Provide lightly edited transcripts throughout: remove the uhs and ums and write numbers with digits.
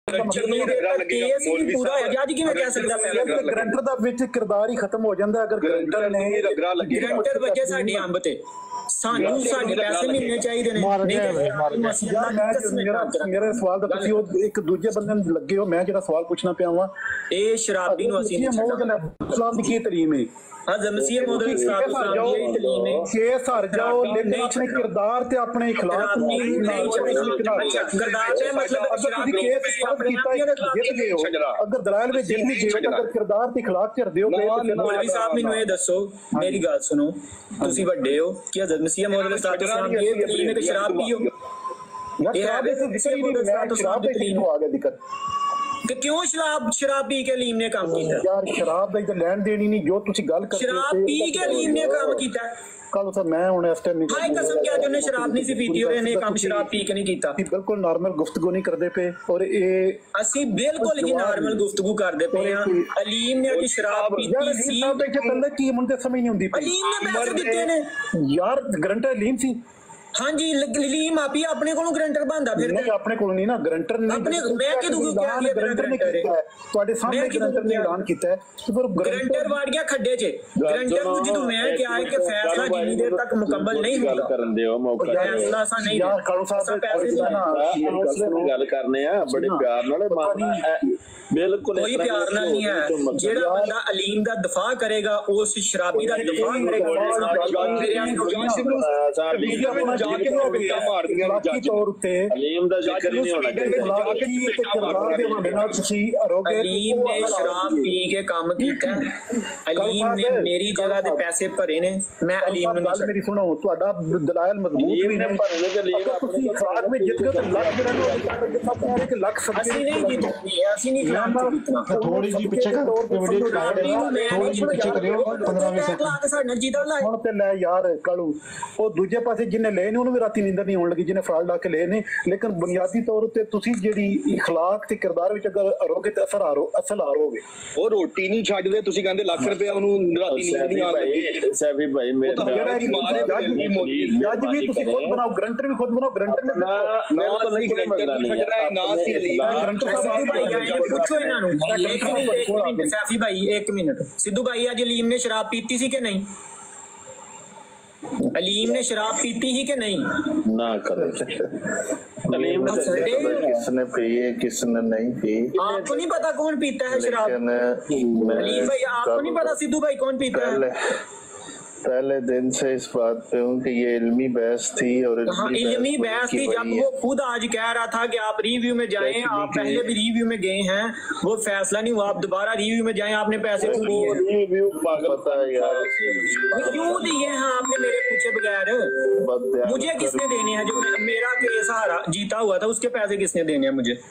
Guarantor ਦਾ ਵਿੱਚ ਕਿਰਦਾਰ ਹੀ ਖਤਮ ਹੋ ਜਾਂਦਾ ਅਗਰ ਗਰੰਟਰ ਨੇ ਗਰੰਟਰ ਵਜੇ ਸਾਡੇ ਅੰਬ ਤੇ ਸਾਨੂੰ ਸਾਡੇ ਪੈਸੇ ਮਿਲਣੇ ਚਾਹੀਦੇ ਨੇ। ਮੇਰਾ ਸਵਾਲ ਤਾਂ ਤੁਸੀਂ ਉਹ ਇੱਕ ਦੂਜੇ ਬੰਦੇ ਨੂੰ ਲੱਗੇ ਹੋ, ਮੈਂ ਜਿਹੜਾ ਸਵਾਲ ਪੁੱਛਣਾ ਪਿਆ ਵਾਂ ਇਹ ਸ਼ਰਾਬੀ ਨੂੰ ਅਸੀਂ ਇਸਲਾਮ ਦੀ ਕੀ ਤਾਲੀਮ ਹੈ? मसीह मौदूद इस्लाम की तालीम है के सर जाओ लेकिन अपने किरदार ते अपने इखलाक किरदार है मतलब शराब केस फर्ज कीता जित गए हो अगर दलाल में जित भी गए अगर किरदार ते इखलाक कर दियो मौलवी साहब मेनू ये दसो मेरी गल सुनो तुसी वड्डे हो कि हज़रत मसीह मौदूद इस्लाम की तालीम है कि शराब पियो यार शराब से दिक्कत नहीं है शराब पे क्यों आ गया दिक्कत कि क्यों शराब पी के लीम ने काम किया यार शराब दा इधर लैन देनी नहीं जो तुसी गल कर शराब पी के लीम ने काम किया कल सर मैं हुन इस टाइम हाय कसम क्या जो ने शराब नहीं सी पीती और इन्हें काम शराब पी के नहीं कीता बिल्कुल नॉर्मल गुफ्तगू नहीं करदे पे और ये ਅਸੀਂ ਬਿਲਕੁਲ ਹੀ ਨਾਰਮਲ ਗੁਫ਼ਤਗੂ ਕਰਦੇ ਪਏ ਆ। ਅਲੀਮ ਨੇ ਅੱਜ ਸ਼ਰਾਬ ਪੀਤੀ ਸੀ ਤੇ ਬੰਦਾ ਕੀ ਮੁੰਡੇ ਸਮਝ ਨਹੀਂ ਹੁੰਦੀ ਅਲੀਮ ਨੇ ਪੈਸੇ ਦਿੱਤੇ ਨੇ ਯਾਰ ਗਰੰਟਰ ਅਲੀਮ ਸੀ ਹਾਂਜੀ ਲੀਮ ਆਪੀ ਆਪਣੇ ਕੋਲੋਂ ਗਰੰਟਰ ਬੰਦਾ ਫਿਰ ਨਹੀਂ ਆਪਣੇ ਕੋਲ ਨਹੀਂ ਨਾ ਗਰੰਟਰ ਨੇ ਆਪਣੇ ਮੈਂ ਕਿਦੋਂ ਕਿਹਾ ਕਿ ਗਰੰਟਰ ਨੇ ਕੀਤਾ ਹੈ ਤੁਹਾਡੇ ਸਾਹਮਣੇ ਗਰੰਟਰ ਨੇ ਐਲਾਨ ਕੀਤਾ ਹੈ ਤੇ ਫਿਰ ਗਰੰਟਰ ਵੜ ਗਿਆ ਖੱਡੇ 'ਚ ਗਰੰਟਰ ਨੂੰ ਜਦੋਂ ਮੈਂ ਕਿਹਾ ਹੈ ਕਿ ਫੈਸਲਾ ਜਿੰਨੀ ਦੇਰ ਤੱਕ ਮੁਕੰਮਲ ਨਹੀਂ ਹੁੰਦਾ ਕਰਨ ਦਿਓ ਮੌਕਾ ਫੈਸਲਾ ਸਾ ਨਹੀਂ ਯਾਰ ਕਾਲੂ ਸਾਹਿਬ ਗੱਲ ਕਰਨੇ ਆ ਬੜੇ ਪਿਆਰ ਨਾਲ ਬਿਲकुल कोई प्यार ना नहीं है जेड़ा बंदा अलीम दा दफा करेगा उस शराबी दा दफा अलीम दा जिक्र नहीं होना अलीम ने शराब पी के काम कीता अलीम ने मेरी जगह दे पैसे भरे ने मैं अलीम नु मेरी सुनो ਤੁਹਾਡਾ ਦਲਾਇਲ ਮਜ਼ਬੂਤ ਵੀ ਨੇ ਭਰਨੇ ਤੇ ਅਲੀਮ ਆਪਣੀ ਇਖਲਾਕ ਵਿੱਚ ਜਿੱਤ ਕੇ ਲੱਖ ਜਿਹੜਾ ਕਿ ਲੱਖ ਅਸੀਂ ਨਹੀਂ ਕੀਤੀ ਅਸੀਂ ਨਹੀਂ थोड़ी जी पीछे कर वीडियो थोड़ी जी पीछे करियो 15-20 सेकंड ਹੁਣ ਤੇ ਲੈ ਯਾਰ ਕਾਲੂ ਉਹ ਦੂਜੇ ਪਾਸੇ ਜਿਹਨੇ ਲਏ ਨੇ ਉਹਨੂੰ ਵੀ ਰਾਤੀ ਨੀਂਦਰ ਨਹੀਂ ਆਉਣ ਲੱਗੀ ਜਿਹਨੇ ਫਰਾਲ ਲਾ ਕੇ ਲਏ ਨੇ ਲੇਕਿਨ ਬੁਨਿਆਦੀ ਤੌਰ ਉੱਤੇ ਤੁਸੀਂ ਜਿਹੜੀ ਇਖਲਾਕ ਤੇ ਕਿਰਦਾਰ ਵਿੱਚ ਅਗਰ ਅਰੋਗੇ ਤੇ ਅਸਲ ਆਰੋਗੇ ਉਹ ਰੋਟੀ ਨਹੀਂ ਛੱਡਦੇ ਤੁਸੀਂ ਕਹਿੰਦੇ ਲੱਖ ਰੁਪਏ ਉਹਨੂੰ ਰਾਤੀ ਨੀਂਦ ਨਹੀਂ ਆਉਂਦੀ ਸੈਫੀ ਭਾਈ ਮੇਰੇ ਜੱਜ ਵੀ ਤੁਸੀਂ ਖੁਦ ਬਣਾਓ ਗਰੰਟਰ ਵੀ ਖੁਦ ਬਣਾਓ ਗਰੰਟਰ ਨੇ ਨਾ ਸੀ ਗਰੰਟਰ ਸਾਹਿਬ पूछो इन्होंने सैफी भाई एक मिनट सिद्धू भाई आज अलीम ने शराब पीती सी कि नहीं अलीम ने शराब पीती ही कि नहीं ना करो अलीम किसने पी है किसने नहीं पी आपको नहीं पता कौन पीता है शराब अलीम भाई आपको नहीं पता सिद्धू भाई कौन पीता है पहले दिन से इस बात पे हूँ कि ये इल्मी बहस थी और इल्मी बहस थी जब वो खुद आज कह रहा था कि आप रिव्यू में जाएं आप पहले भी रिव्यू में गए हैं वो फैसला नहीं हुआ आप दोबारा रिव्यू में जाएं आपने पैसे क्यों दिए रिव्यू पता है यार क्यों दिए हैं आपने मेरे पूछे बगैर मुझे किसने देने हैं जो मेरा केस हारा जीता हुआ था उसके पैसे किसने देने हैं मुझे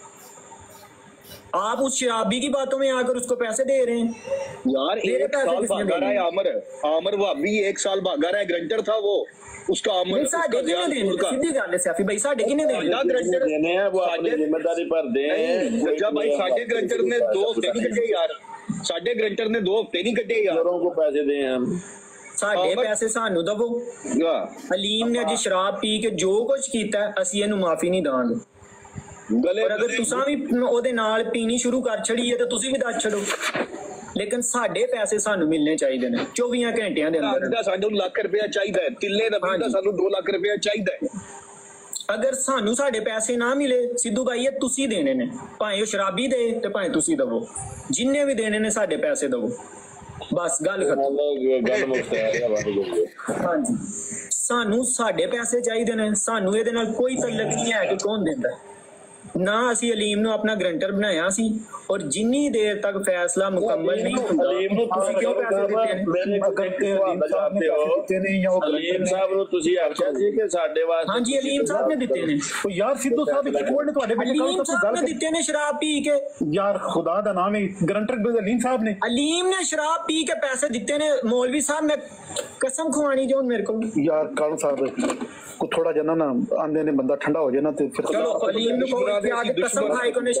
आप उस शराबी की बातों में आकर उसको पैसे दे रहे हैं यार एक साल भागा रहा है आमर भाभी 1 साल भागा रहा है गरंटर था वो उसका आमर सीधी गल है सैफी भाई साडे किने देने हैं वो अपनी जिम्मेदारी पर दे जब भाई साडे गरंटर ने 2 हफ्ते नहीं कटे यार साडे गरंटर ने 2 हफ्ते नहीं कटे यार को पैसे दे हम साडे पैसे सानू दवो अलीम ने अज शराब पी के जो कुछ कीता ਅਸੀਂ ਇਹਨੂੰ ਮਾਫੀ ਨਹੀਂ ਦਾਂਗੇ और अगर तुसा भी ਉਹਦੇ ਨਾਲ ਪੀਣੀ ਸ਼ੁਰੂ ਕਰ ਛੜੀ ਹੈ ਤਾਂ ਤੁਸੀਂ ਵੀ ਦੱਸ ਛੜੋ ਲੇਕਿਨ ਸਾਡੇ ਪੈਸੇ ਸਾਨੂੰ ਮਿਲਣੇ ਚਾਹੀਦੇ ਨੇ 24 ਘੰਟਿਆਂ ਦੇ ਅੰਦਰ ਸਾਨੂੰ ਲੱਖ ਰੁਪਇਆ ਚਾਹੀਦਾ ਹੈ ਤਿੱਲੇ ਨਬੀ ਦਾ ਸਾਨੂੰ 2 ਲੱਖ ਰੁਪਇਆ ਚਾਹੀਦਾ ਹੈ ਅਗਰ ਸਾਨੂੰ ਸਾਡੇ ਪੈਸੇ ਨਾ ਮਿਲੇ ਸਿੱਧੂ ਭਾਈ ਇਹ ਤੁਸੀਂ ਦੇਣੇ ਨੇ ਭਾਵੇਂ ਉਹ ਸ਼ਰਾਬੀ ਦੇ ਤੇ ਭਾਵੇਂ ਤੁਸੀਂ ਦਵੋ ਜਿੰਨੇ ਵੀ ਦੇਣੇ ਨੇ ਸਾਡੇ ਪੈਸੇ ਦਵੋ ਬਸ ਗੱਲ ਖਤਮ ਗੱਲ ਮੁਕਤ ਹੈ ਹਾਂਜੀ ਸਾਨੂੰ ਸਾਡੇ ਪੈਸੇ ਚਾਹੀਦੇ ਨੇ ਸਾਨੂੰ ਇਹਦੇ ਨਾਲ ਕੋਈ ਤਾਲੁਕ ਨਹੀਂ ਹੈ ਕਿ ਕੌਣ ਦਿੰਦਾ ना असी अलीम नु अपना ग्रंटर बनाया सी और जिन्नी देर तक फैसला मुकम्मल नहीं होता अलीम नु तुसी क्यों पैसे देते हैं मैंने करते हो अलीम साहब नु तुसी आखिया सी कि साडे वास्ते हां जी अलीम साहब ने दिते ने ओ यार सिद्धू साहब एक कोड ने ਤੁਹਾਡੇ ਵਿੱਚ अलीम साहब ने दिते ने शराब पी के यार खुदा दा नाम है ग्रंटर अलीम साहब ने अलीम ने शराब पी के पैसे दिते ने मौलवी साहब मैं कसम खुआनी जो मेरे को यार कालू साहब को थोड़ा जना ना आंदे ने बंदा ठंडा हो जाए ना तो फिर चलो अलीम ने को आगे कसम खाई को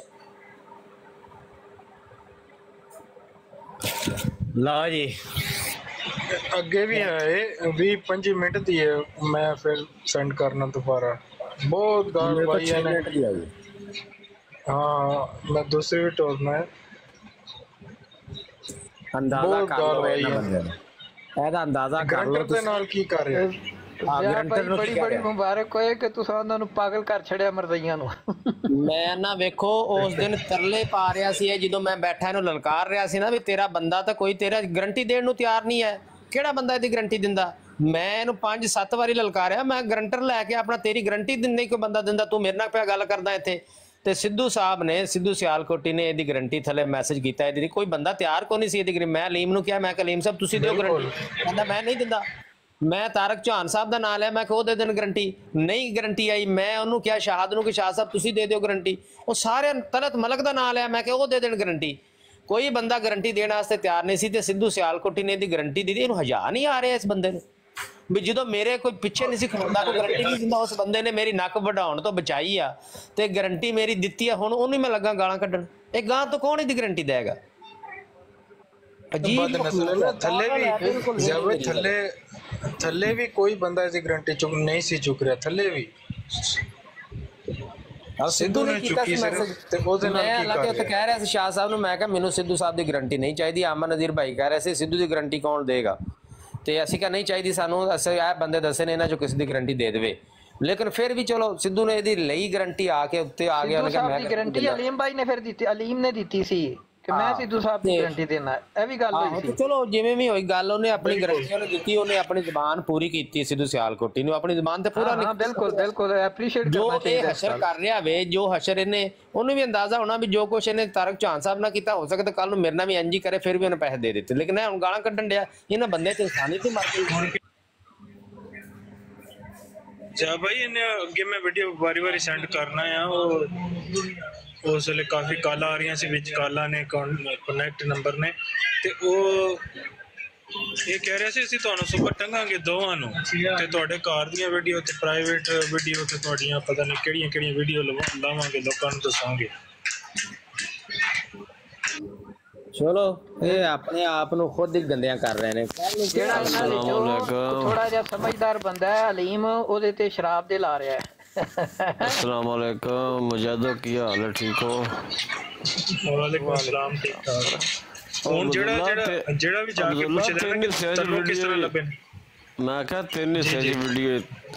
ला जी अगे भी है 20-25 मिनट दी है मैं फिर सेंड करना दोबारा बहुत गाल भाई है हाँ मैं दूसरी भी टोरना है ਅੰਦਾਜ਼ਾ ਬਹੁਤ ਕਰ ਲਓ ਗਾਲ ਇਹਨਾਂ ਆਈ ਬੰਦਿਆਂ ਨੂੰ, ਇਹਦਾ ਅੰਦਾਜ਼ਾ ਕਰ ਲਓ ਗ੍ਰੰਟਰ ਦੇ ਤੁਸੀਂ। ਨਾਲ ਕੀ ਕਰ ਰਿਹਾ ਗ੍ਰੰਟਰ ਨੂੰ ਬੜੀ ਕੀ ਬੜੀ ਕਰ ਰਿਹਾ? ਮੁਬਾਰਕ ਹੋਏ ਕਿ ਤੁਸੀਂ ਉਹਨਾਂ ਨੂੰ ਪਾਗਲ ਕਰ ਛੜਿਆ ਮਰਦਈਆਂ ਨੂੰ। ਮੈਂ ਨਾ ਵੇਖੋ ਉਸ ਦਿਨ ਤਰਲੇ ਪਾ ਰਿਹਾ ਸੀ ਜਦੋਂ ਮੈਂ ਬੈਠਾ ਇਹਨੂੰ ਲਲਕਾਰ ਰਿਹਾ ਸੀ ਨਾ ਵੀ ਤੇਰਾ ਬੰਦਾ ਤਾਂ ਕੋਈ ਤੇਰਾ ਗਰੰਟੀ ਦੇਣ ਨੂੰ ਤਿਆਰ ਨਹੀਂ ਹੈ। ਕਿਹੜਾ ਬੰਦਾ ਇਹਦੀ ਗਰੰਟੀ ਦਿੰਦਾ? ਮੈਂ ਇਹਨੂੰ 5-7 ਵਾਰੀ ਲਲਕਾਰਿਆ, ਮੈਂ ਗਰੰਟਰ ਲੈ ਕੇ ਆਪਣਾ ਤੇਰੀ ਗਰੰਟੀ ਦਿੰਦੇ ਕੋਈ ਬੰਦਾ ਦਿੰਦਾ, ਤੂੰ ਮੇਰੇ ਨਾਲ ਪਿਆ ਗੱਲ ਕਰਦਾ ਇੱਥੇ। ਤੇ ਸਿੱਧੂ ਸਾਹਿਬ ਨੇ, ਸਿੱਧੂ ਸਿਆਲਕੋਟੀ ਨੇ ਇਹਦੀ ਗਰੰਟੀ ਥੱਲੇ ਮੈਸੇਜ ਕੀਤਾ, ਇਹਦੀ ਕੋਈ ਬੰਦਾ ਤਿਆਰ ਕੋ ਨਹੀਂ ਸੀ ਇਹਦੀ। ਮੈਂ ਅਲੀਮ ਨੂੰ ਕਿਹਾ, ਮੈਂ ਕਲੀਮ ਸਾਹਿਬ ਤੁਸੀਂ ਦਿਓ ਗਰੰਟੀ, ਕਹਿੰਦਾ ਮੈਂ ਨਹੀਂ ਦਿੰਦਾ। ਮੈਂ ਤਾਰਕ ਚੌਹਾਨ ਸਾਹਿਬ ਦਾ ਨਾਂ ਲਿਆ, ਮੈਂ ਕਿਹਾ ਉਹ ਦੇ ਦੇਣ ਗਰੰਟੀ, ਨਹੀਂ ਗਰੰਟੀ ਆਈ। ਮੈਂ ਉਹਨੂੰ ਕਿਹਾ ਸ਼ਾਹਦ ਨੂੰ ਕਿ ਸ਼ਾਹ ਸਾਹਿਬ ਤੁਸੀਂ ਦੇ ਦਿਓ ਗਰੰਟੀ, ਉਹ ਸਾਰਿਆਂ ਤਲਤ ਮਲਕ ਦਾ ਨਾਂ ਲਿਆ, ਮੈਂ ਕਿਹਾ ਉਹ ਦੇ ਦੇਣ ਗਰੰਟੀ। ਕੋਈ ਬੰਦਾ ਗਰੰਟੀ ਦੇਣ ਵਾਸਤੇ ਤਿਆਰ ਨਹੀਂ ਸੀ ਤੇ ਸਿੱਧੂ ਸਿਆਲਕੋਟੀ ਨੇ ਇਹਦੀ ਗਰੰਟੀ ਦਿੱਤੀ। ਇਹਨੂੰ ਹਜਾ ਨਹੀਂ ਆ ਰਿਹਾ ਇਸ ਬੰਦੇ ਨੂੰ ਵੀ ਜਦੋਂ ਮੇਰੇ ਕੋਈ ਪਿੱਛੇ ਨਹੀਂ ਸੀ ਖਲੋਂਦਾ, ਕੋਈ ਗਰੰਟੀ ਨਹੀਂ ਦਿੰਦਾ, ਉਸ ਬੰਦੇ ਨੇ ਮੇਰੀ ਨੱਕ ਵਢਾਉਣ ਤੋਂ ਬਚਾਈ ਆ ਤੇ ਗਰੰਟੀ ਮੇਰੀ ਦਿੱਤੀ ਆ। ਹੁਣ ਉਹਨੂੰ ਮੈਂ ਲੱਗਾ ਗਾਲਾਂ ਕੱਢਣ। ਇਹ ਗਾਂ ਤੋਂ ਕੌਣ ਇਹਦੀ ਗਰੰਟੀ ਦੇਗਾ? ਅਜੀਬ ਥੱਲੇ ਵੀ ਕੋਈ ਬੰਦਾ ਇਹਦੀ ਗਰੰਟੀ ਚੁੱਕ ਨਹੀਂ ਸੀ ਚੁੱਕ ਰਿਹਾ, ਥੱਲੇ ਵੀ ਸਿੱਧੂ ਨੇ ਕੀਤਾ ਸੀ ਮੈਸੇਜ ਤੇ ਉਹਦੇ ਨਾਲ ਕੀ ਕਰ ਰਿਹਾ? ਕਹਿ ਰਿਹਾ ਸੀ ਸ਼ਾਹ ਸਾਹਿਬ ਨੂੰ, ਮੈਂ ਕਿਹਾ ਮੈਨੂੰ ਸਿੱਧੂ ਸਾਹਿਬ ਦੀ ਗਰੰਟੀ ਨਹੀਂ ਚਾਹੀਦੀ। ਅਮਨ ਨਜ਼ੀਰ ਭਾਈ ਕਹਿ ਰਿਹਾ ਸੀ ਸਿੱਧੂ ਦੀ ਗਰੰਟੀ ਕੌਣ ਦੇਗਾ, ਤੇ ਅਸੀਂ ਕਿਹਾ ਨਹੀਂ ਚਾਹੀਦੀ ਸਾਨੂੰ, ਅਸੀਂ ਇਹ ਬੰਦੇ ਦੱਸੇ ਨੇ ਇਹਨਾਂ ਚੋਂ ਕਿਸੇ ਦੀ ਗਰੰਟੀ ਦੇ ਦੇਵੇ। ਲੇਕਿਨ ਫਿਰ ਵੀ ਚਲੋ ਸਿੱਧੂ ਨੇ ਇਹਦੀ ਲਈ ਗਰੰਟੀ ਆ ਕੇ ਉੱਤੇ ਆ ਗਿਆ। ਸਿੱਧੂ ਸਾਹਿਬ ਦੀ ਗਰੰਟੀ ਅਲੀਮ ਭਾਈ ਨੇ ਫਿਰ ਦਿੱਤੀ, ਅਲੀਮ ਨੇ ਦਿੱਤੀ ਸੀ ਕਿ ਮੈਂ ਸਿੱਧੂ ਸਾਹਿਬ ਦੀ ਗਰੰਟੀ ਦੇਣਾ, ਇਹ ਵੀ ਗੱਲ ਹੋਈ ਸੀ। ਚਲੋ ਜਿਵੇਂ ਵੀ ਹੋਈ ਗੱਲ, ਉਹਨੇ ਆਪਣੀ ਗਰੰਟੀ ਉਹਨੇ ਦਿੱਤੀ, ਉਹਨੇ ਆਪਣੀ ਜ਼ਬਾਨ ਪੂਰੀ ਕੀਤੀ। ਸਿੱਧੂ ਸਿਆਲਕੋਟੀ ਨੂੰ ਆਪਣੀ ਜ਼ਬਾਨ ਤੇ ਪੂਰਾ ਹਾਂ ਬਿਲਕੁਲ ਬਿਲਕੁਲ ਐਪਰੀਸ਼ੀਏਟ ਜੋ ਕਰਨਾ ਚਾਹੀਦਾ। ਇਹ ਹਸ਼ਰ ਕਰ ਰਿਹਾ ਵੇ, ਜੋ ਹਸ਼ਰ ਇਹਨੇ, ਉਹਨੂੰ ਵੀ ਅੰਦਾਜ਼ਾ ਹੋਣਾ ਵੀ ਜੋ ਕੁਛ ਇਹਨੇ ਤਾਰਕ ਚੌਹਾਨ ਸਾਹਿਬ ਨਾਲ ਕੀਤਾ, ਹੋ ਸਕਦਾ ਕੱਲ ਨੂੰ ਮੇਰੇ ਨਾਲ ਵੀ ਇੰਜ ਹੀ ਕਰੇ, ਫਿਰ ਵੀ ਉਹਨੇ ਪੈਸੇ ਦੇ ਦਿੱਤੇ। ਲੇਕਿਨ ਇਹ ਹੁਣ ਗਾਲਾਂ ਕੱਢਣ ਡਿਆ, ਇਹਨਾਂ ਬੰਦੇ ਤੇ ਇਨਸਾਨੀਅਤ ਹੀ ਮਰ ਗਈ। ਜਾ ਭਾਈ ਇਹਨੇ ਅੱਗੇ ਮੈਂ ਵੀਡੀਓ ਵਾਰੀ ਸੈਂਡ ਕਰਨਾ ਆ। ਉਹ ਉਸ ਵੇਲੇ ਕਾਫੀ ਕਾਲਾਂ ਆ ਰਹੀਆਂ ਸੀ, ਵਿੱਚ ਕਾਲਾਂ ਨੇ ਕਨੈਕਟ ਨੰਬਰ ਨੇ, ਤੇ ਉਹ ਇਹ ਕਹਿ ਰਿਹਾ ਸੀ ਅਸੀਂ ਤੁਹਾਨੂੰ ਸੁਪਰ ਟੰਗਾਂਗੇ ਦੋਵਾਂ ਨੂੰ, ਤੇ ਤੁਹਾਡੇ ਘਰ ਦੀਆਂ ਵੀਡੀਓ ਤੇ ਪ੍ਰਾਈਵੇਟ ਵੀਡੀਓ ਤੇ ਤੁਹਾਡੀਆਂ ਪਤਾ ਨਹੀਂ ਕਿਹੜੀਆਂ ਵੀਡੀਓ ਲਾਵਾਂਗੇ, ਲੋਕਾਂ ਨੂੰ ਦੱਸਾਂਗੇ। ਚਲੋ ਇਹ ਆਪਣੇ ਆਪ ਨੂੰ ਖੁਦ ਹੀ ਗੰਦਿਆਂ ਕਰ ਰਹੇ ਨੇ। ਜਿਹੜਾ ਇਹਨਾਂ ਵਿੱਚੋਂ ਥੋੜਾ ਜਿਹਾ ਸਮਝਦਾਰ ਬੰਦਾ ਹੈ ਅਲੀਮ, ਉਹਦੇ ਤੇ ਸ਼ਰਾਬ ਦੇ ਲਾ ਰਿਹਾ ਹੈ। अस्सलाम वालेकुम मुजाहिदो, की हाल है? ठीक हो? वालेकुम अस्सलाम, ठीक ठाक। ਹੁਣ ਜਿਹੜਾ ਵੀ ਜਾ ਕੇ ਪੁੱਛਦਾ ਹੈ ਕਿ ਤੁਹਾਨੂੰ ਕਿਸ ਤਰ੍ਹਾਂ ਲੱਭੇ, ਮੈਂ ਕਿਹਾ 3 ਹਿੱਸੇ ਦੀ ਵੀਡੀਓ,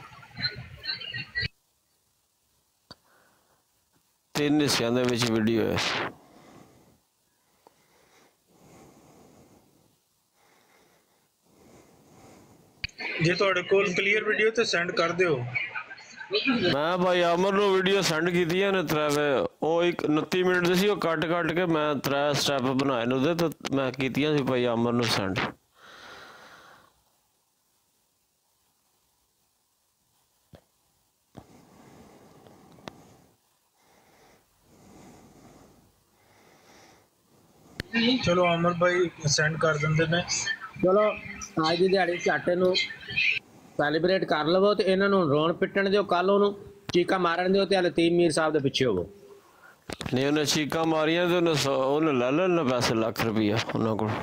3 ਹਿੱਸਿਆਂ ਦੇ ਵਿੱਚ ਵੀਡੀਓ ਹੈ। ਜੇ ਤੁਹਾਡੇ ਕੋਲ ਕਲੀਅਰ ਵੀਡੀਓ ਤੇ ਸੈਂਡ ਕਰ ਦਿਓ। ਮੈਂ ਭਾਈ ਅਮਰ ਨੂੰ ਵੀਡੀਓ ਸੈਂਡ ਕੀਤੀਆਂ ਨੇ 3 ਉਹ 29 ਮਿੰਟ ਦੀ ਸੀ, ਉਹ ਕੱਟ ਕੇ ਮੈਂ 3 ਸਟੈਪ ਬਣਾਏ ਨੇ ਉਹਦੇ, ਤੇ ਮੈਂ ਕੀਤੀਆਂ ਸੀ ਭਾਈ ਅਮਰ ਨੂੰ ਸੈਂਡ। ਚਲੋ ਅਮਰ ਭਾਈ ਸੈਂਡ ਕਰ ਦਿੰਦੇ ਨੇ। ਚਲੋ ਅੱਜ ਦੀ ਦਿਹਾੜੀ ਝਾਟੇ ਨੂੰ ਸੈਲੀਬ੍ਰੇਟ ਕਰ ਲਵੋ ਤੇ ਇਹਨਾਂ ਨੂੰ ਰੋਣ ਪਿੱਟਣ ਦਿਓ, ਕੱਲ ਉਹਨੂੰ ਚੀਕਾ ਮਾਰਨ ਦਿਓ ਤੇ ਲਤੀਮ ਮੀਰ ਸਾਹਿਬ ਦੇ ਪਿੱਛੇ ਹੋਵੋ। ਨਹੀਂ ਉਹਨੇ ਚੀਕਾਂ ਮਾਰੀਆਂ ਤੇ ਉਹਨੇ ਲੈ ਲੈਣਾ ਪੈਸੇ ਲੱਖ ਰੁਪਈਆ ਉਹਨਾਂ ਕੋਲ।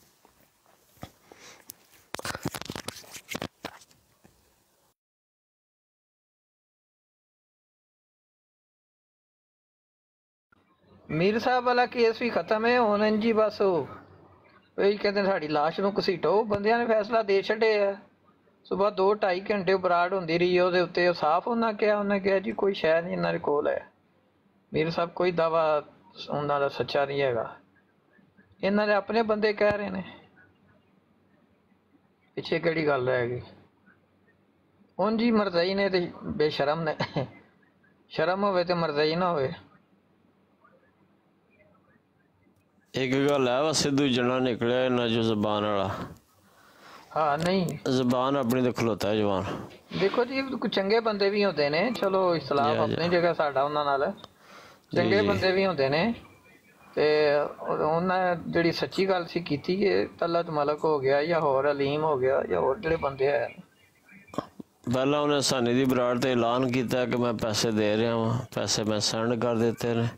ਮੀਰ ਸਾਹਿਬ ਵਾਲਾ ਕੇਸ ਵੀ ਖਤਮ ਹੈ ਹੁਣ ਜੀ, ਬਸ ਉਹ ਕਹਿੰਦੇ ਸਾਡੀ ਲਾਸ਼ ਨੂੰ ਘਸੀਟੋ। ਬੰਦਿਆਂ ਨੇ ਫੈਸਲਾ ਦੇ ਛੱਡੇ ਆ। ਸੁਬਾਹ 2-2.5 ਘੰਟੇ ਬਰਾੜ ਹੁੰਦੀ ਰਹੀ ਉਹਦੇ ਉੱਤੇ, ਉਹ ਸਾਫ਼ ਉਹਨਾਂ ਕਿਹਾ ਜੀ ਕੋਈ ਸ਼ੈ ਨਹੀਂ ਇਹਨਾਂ ਦੇ ਕੋਲ ਹੈ। ਮੀਰ ਸਾਹਿਬ ਕੋਈ ਦਾਵਾ ਉਹਨਾਂ ਦਾ ਸੱਚਾ ਨਹੀਂ ਹੈਗਾ, ਇਹਨਾਂ ਦੇ ਆਪਣੇ ਬੰਦੇ ਕਹਿ ਰਹੇ ਨੇ, ਪਿੱਛੇ ਕਿਹੜੀ ਗੱਲ ਹੈਗੀ। ਹੁਣ ਜੀ ਮਰਜ਼ਈ ਨੇ ਤੇ ਬੇਸ਼ਰਮ ਨੇ, ਸ਼ਰਮ ਹੋਵੇ ਤੇ ਮਰਜ਼ਈ ਨਾ ਹੋਵੇ। ਇੱਕ ਗੱਲ ਹੈ ਵਾ, ਸਿੱਧੂ ਜਣਾ ਨਿਕਲਿਆ ਇਹਨਾਂ ਚੋਂ ਜ਼ਬਾਨ ਵਾਲਾ। ਹਾਂ ਨਹੀਂ ਜ਼ਬਾਨ ਆਪਣੀ ਤੇ ਖਲੋਤਾ ਜਵਾਨ। ਦੇਖੋ ਜੀ ਕੁਝ ਚੰਗੇ ਬੰਦੇ ਵੀ ਹੁੰਦੇ ਨੇ, ਚਲੋ ਇਸਲਾਮ ਆਪਣੀ ਜਗ੍ਹਾ, ਸਾਡਾ ਉਹਨਾਂ ਨਾਲ ਚੰਗੇ ਬੰਦੇ ਵੀ ਹੁੰਦੇ ਨੇ, ਤੇ ਉਹਨਾਂ ਜਿਹੜੀ ਸੱਚੀ ਗੱਲ ਸੀ ਕੀਤੀ, ਇਹ ਤਲਤ ਮਲਕ ਹੋ ਗਿਆ ਜਾਂ ਹੋਰ ਅਲੀਮ ਹੋ ਗਿਆ ਜਾਂ ਹੋਰ ਜਿਹੜੇ ਬੰਦੇ ਹੈ। ਪਹਿਲਾਂ ਉਹਨੇ ਸਾਨੀ ਦੀ ਬਰਾੜ ਤੇ ਐਲਾਨ ਕੀਤਾ ਕਿ ਮੈਂ ਪੈਸੇ ਦੇ ਰਿਹਾ ਵਾਂ, ਪੈਸੇ ਮੈਂ ਸੈਂਡ ਕਰ ਦਿੱਤੇ ਨੇ।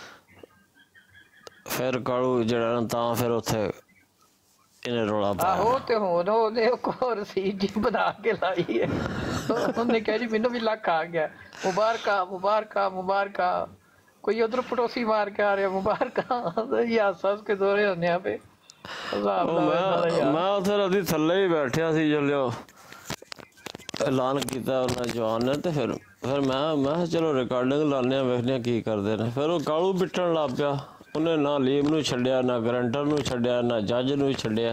ਫਿਰ ਕਾਲੂ ਜਿਹੜਾ ਤਾਂ ਫਿਰ ਉੱਥੇ ਇਹਨੇ ਰੌਲਾ ਪਾਇਆ। ਆਹੋ ਤੇ ਹੁਣ ਉਹਦੇ ਕੋਲ ਸੀ ਜੀ ਬਣਾ ਕੇ ਲਾਈ ਹੈ, ਉਹਨੇ ਕਿਹਾ ਜੀ ਮੈਨੂੰ ਵੀ ਲੱਖ ਆ ਗਿਆ, ਮੁਬਾਰਕਾਂ ਮੁਬਾਰਕਾਂ ਮੁਬਾਰਕਾਂ। ਕੋਈ ਉਧਰ ਪੜੋਸੀ ਮਾਰ ਕੇ ਆ ਰਿਹਾ ਮੁਬਾਰਕਾਂ ਇਹ ਹੱਸ ਕੇ ਦੋਰੇ ਹੁੰਦੇ ਆ ਪਏ ਹਿਸਾਬ ਉਹ ਨਾਲ ਇਹਨਾਂ ਦਾ ਮੈਂ ਯਾਰ। ਮੈਂ ਉੱਥੇ ਰਾਤੀ ਥੱਲੇ ਹੀ ਬੈਠਿਆ ਸੀ ਜਦੋਂ ਐਲਾਨ ਕੀਤਾ ਉਹਨਾਂ ਜਵਾਨ ਨੇ ਤੇ ਫਿਰ ਮੈਂ ਕਿਹਾ ਚਲੋ ਰਿਕਾਰਡਿੰਗ ਲਾਉਂਦੇ ਹਾਂ ਵੇਖਦੇ ਹਾਂ ਕੀ ਕਰਦੇ ਨੇ। ਫਿਰ ਉਹ ਕਾਲੂ ਪਿੱਟਣ ਲੱਗ ਪਿਆ। ਉਹਨੇ ਨਾ ਲੀਮ ਨੂੰ ਛੱਡਿਆ, ਨਾ ਗਰੰਟਰ ਨੂੰ ਛੱਡਿਆ, ਨਾ ਜੱਜ ਨੂੰ ਛੱਡਿਆ।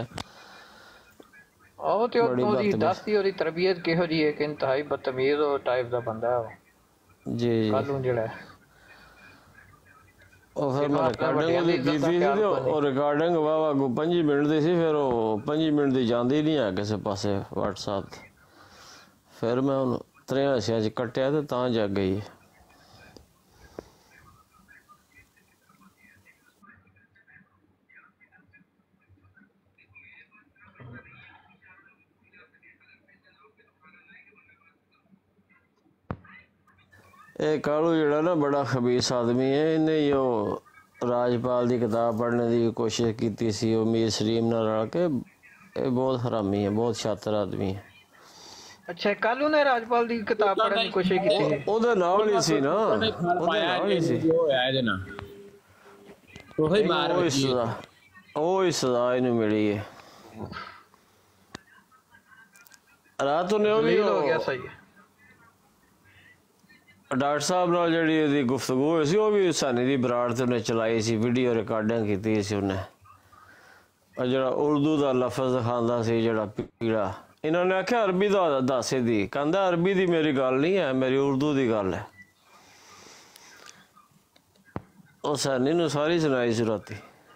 ਉਹ ਤੇ ਬੜੀ ਉਹਦੀ ਬਦਤਮੀਜ਼। ਦੱਸਦੀ ਉਹਦੀ ਤਰਬੀਅਤ ਕਿਹੋ ਜਿਹੀ ਹੈ ਕਿ ਇੰਤਹਾਈ ਬਦਤਮੀਜ਼ ਉਹ ਟਾਈਪ ਦਾ ਬੰਦਾ ਹੈ ਉਹ ਜੀ ਜੀ। ਕਾਲੂ ਜਿਹੜਾ ਹੈ। ਉਹ ਫਿਰ ਇਹਨੂੰ ਮੈਂ ਆਪਣੇ ਰਿਕਾਰਡਿੰਗ ਵੱਡਿਆਂ ਦੀ ਉਹਦੀ ਇੱਜ਼ਤ ਕੀਤੀ ਦਾ ਸੀ ਖਿਆਲ ਤੇ ਕੋਈ ਉਹ ਰਿਕਾਰਡਿੰਗ ਵਾਵਾ 5 ਮਿੰਟ ਦੀ ਸੀ। ਫਿਰ ਉਹ 5 ਮਿੰਟ ਦੀ ਜਾਂਦੀ ਨਹੀਂ ਹੈ ਕਿਸੇ ਪਾਸੇ WhatsApp ਤੇ। ਫਿਰ ਮੈਂ ਉਹਨੂੰ 3 ਹਿੱਸਿਆਂ 'ਚ ਕੱਟਿਆ ਤੇ ਤਾਂ ਜਗ ਗਈ। ਇਹ ਕਾਲੂ ਜਿਹੜਾ ਨਾ ਬੜਾ ਖਬੀਸ ਆਦਮੀ ਹੈ। ਇਹਨੇ ਹੀ ਉਹ ਰਾਜਪਾਲ ਦੀ ਕਿਤਾਬ ਪੜ੍ਹਨੇ ਦੀ ਕੋਸ਼ਿਸ਼ ਕੀਤੀ ਸੀ ਉਹ ਮੀਰ ਸਲੀਮ ਨਾਲ ਰਲ ਕੇ। ਇਹ ਬਹੁਤ ਹਰਾਮੀ ਹੈ, ਬਹੁਤ ਸ਼ਾਤਰ ਆਦਮੀ ਹੈ। ਅੱਛਾ ਕਾਲੂ ਨੇ ਰਾਜਪਾਲ ਦੀ ਕਿਤਾਬ ਪੜ੍ਹਨ ਦੀ ਕੋਸ਼ਿਸ਼ ਕੀਤੀ ਸੀ। ਉਹਦੇ ਨਾਲ ਹੀ ਸੀ ਨਾ, ਉਹਦੇ ਨਾਲ ਹੀ ਸੀ। ਹੋਇਆ ਇਹਦੇ ਨਾਲ ਉਹੀ ਮਾਰ ਉਹ ਹੀ ਸਜ਼ਾ ਇਹਨੂੰ ਮਿਲੀ ਹੈ। ਰਾਤ ਨੂੰ ਉਹ ਵੀ ਜ਼ਲੀਲ ਹੋ ਗਿਆ ਸਹੀ ਹੈ। ਡਾਕਟਰ ਸਾਹਿਬ ਨਾਲ ਜਿਹੜੀ ਉਹਦੀ ਗੁਫ਼ਤਗੂ ਹੋਈ ਸੀ ਉਹ ਵੀ ਸਾਨੀ ਦੀ ਬਰਾੜ ਤੇ ਉਹਨੇ ਚਲਾਈ ਸੀ, ਵੀਡੀਓ ਰਿਕਾਰਡਿੰਗ ਕੀਤੀ ਸੀ ਉਹਨੇ। ਉਹ ਜਿਹੜਾ ਉਰਦੂ ਦਾ ਲਫ਼ਜ਼ ਖਾਂਦਾ ਸੀ ਜਿਹੜਾ ਪੀੜਾ, ਇਹਨਾਂ ਨੇ ਆਖਿਆ ਅਰਬੀ ਦਾ ਦੱਸ ਦੀ। ਕਹਿੰਦਾ ਅਰਬੀ ਦੀ ਮੇਰੀ ਗੱਲ ਨਹੀਂ ਹੈ, ਮੇਰੀ ਉਰਦੂ ਦੀ ਗੱਲ ਹੈ। ਉਹ ਸਾਨੀ ਨੂੰ ਸਾਰੀ ਸੁਣਾਈ ਸੀ ਰਾਤੀ।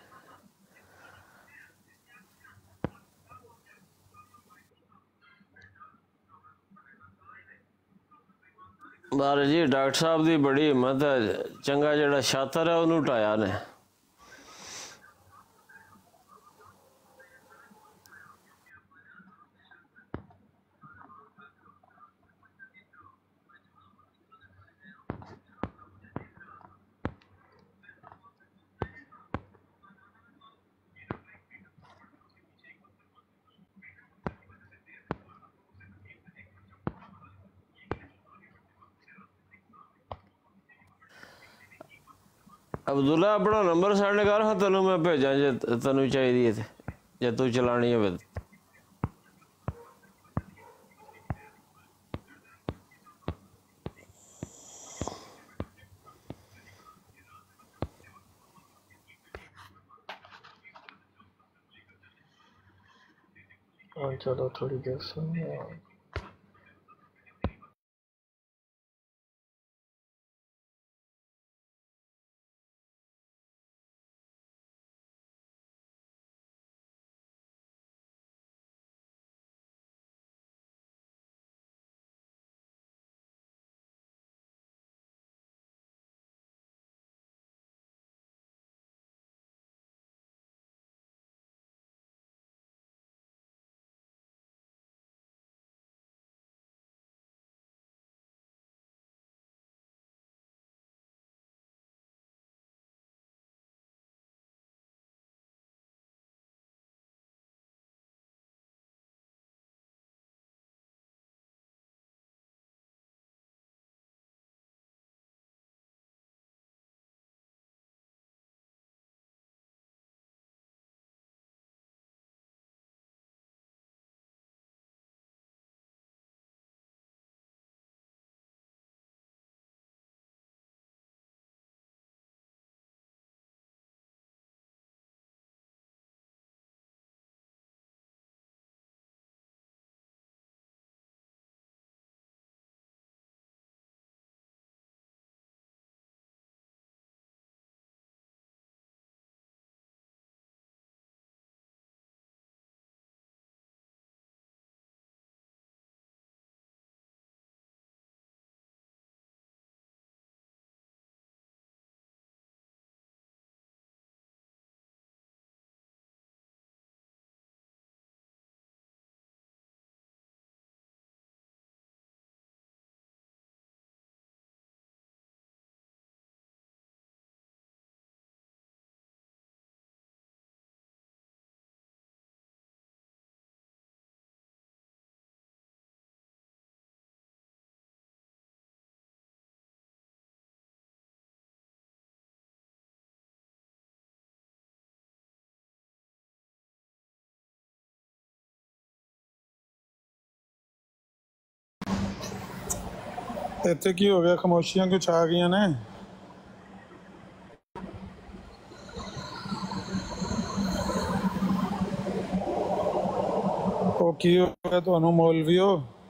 ਬਾਰ ਜੀ ਡਾਕਟਰ ਸਾਹਿਬ ਦੀ ਬੜੀ ਹਿੰਮਤ ਹੈ। ਚੰਗਾ ਜਿਹੜਾ ਸ਼ਾਤਰ ਹੈ ਉਹਨੂੰ ਢਾਇਆ ਨੇ। ਅਬਦੁੱਲਾ ਆਪਣਾ ਨੰਬਰ ਸੈਂਡ ਕਰ, ਹਾਂ ਤੈਨੂੰ ਮੈਂ ਭੇਜਾਂ ਜੇ ਤੈਨੂੰ ਚਾਹੀਦੀ ਹੈ ਤੇ, ਜੇ ਤੂੰ ਚਲਾਣੀ ਹੋਵੇ। चलो थोड़ी देर सुनिए। ਇੱਥੇ ਕੀ ਹੋ ਗਿਆ? ਖਾਮੋਸ਼ੀਆਂ ਕਿਉਂ ਛਾ ਗਈਆਂ ਨੇ? ਉਹ ਕੀ ਹੋ ਗਿਆ ਤੁਹਾਨੂੰ ਮੌਲਵੀਓ?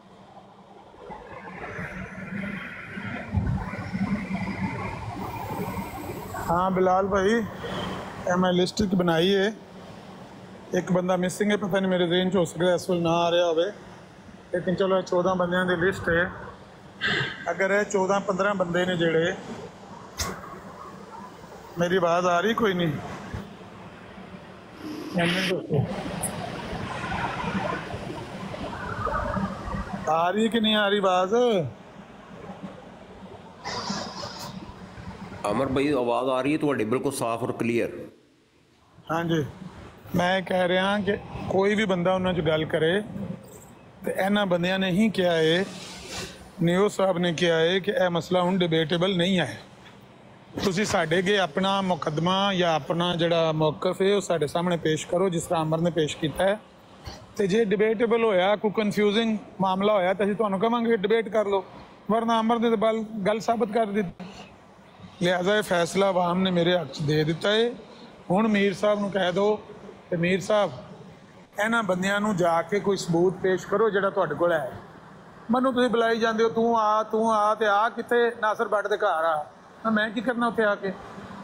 हाँ बिलाल भाई, मैं लिस्ट बनाई है, एक बंदा मिसिंग है, पता नहीं मेरे रेंज हो सकता है इस वेले ना आ रहा हो, लेकिन चलो 14 बंदियां दी लिस्ट है। अगर 14-15 बंदे ने जेड़े, मेरी आवाज़ आ रही? कोई नहीं दोस्तों, आ रही कि नहीं आ रही आवाज़? अमर भाई आवाज़ आ रही है तुम्हारी बिल्कुल साफ और क्लीयर। हाँ जी, मैं कह रहा कि कोई भी बंदा उन्होंने जो गल करे तो इन्होंने बंदियां ने ही किया है, नियो साहब ने किया है कि यह मसला हुण डिबेटेबल नहीं है। तुसी साडे अगे अपना मुकदमा या अपना जिहड़ा मौकफ है वो साडे सामने पेश करो, जिस तरह अमर ने पेश किया है। तो जे डिबेटेबल होया, कोई कन्फ्यूजिंग मामला होया तो असीं तुहानूं कहांगे डिबेट कर लो, वरना अमर ने तो गल साबित कर दी। लिहाजा ये फैसला आवाम ने मेरे हक दे दिता है। हुण मीर साहब नूं कह दो कि मीर साहब इन्हां बंदियां नूं जाके कोई सबूत पेश करो जिहड़ा तुहाडे कोल है। मैनूं तुसीं बुलाई जांदे हो, तू आ ते आ कित्थे नासर भट्ट दे घर आ, मैं की करना उत्थे आके?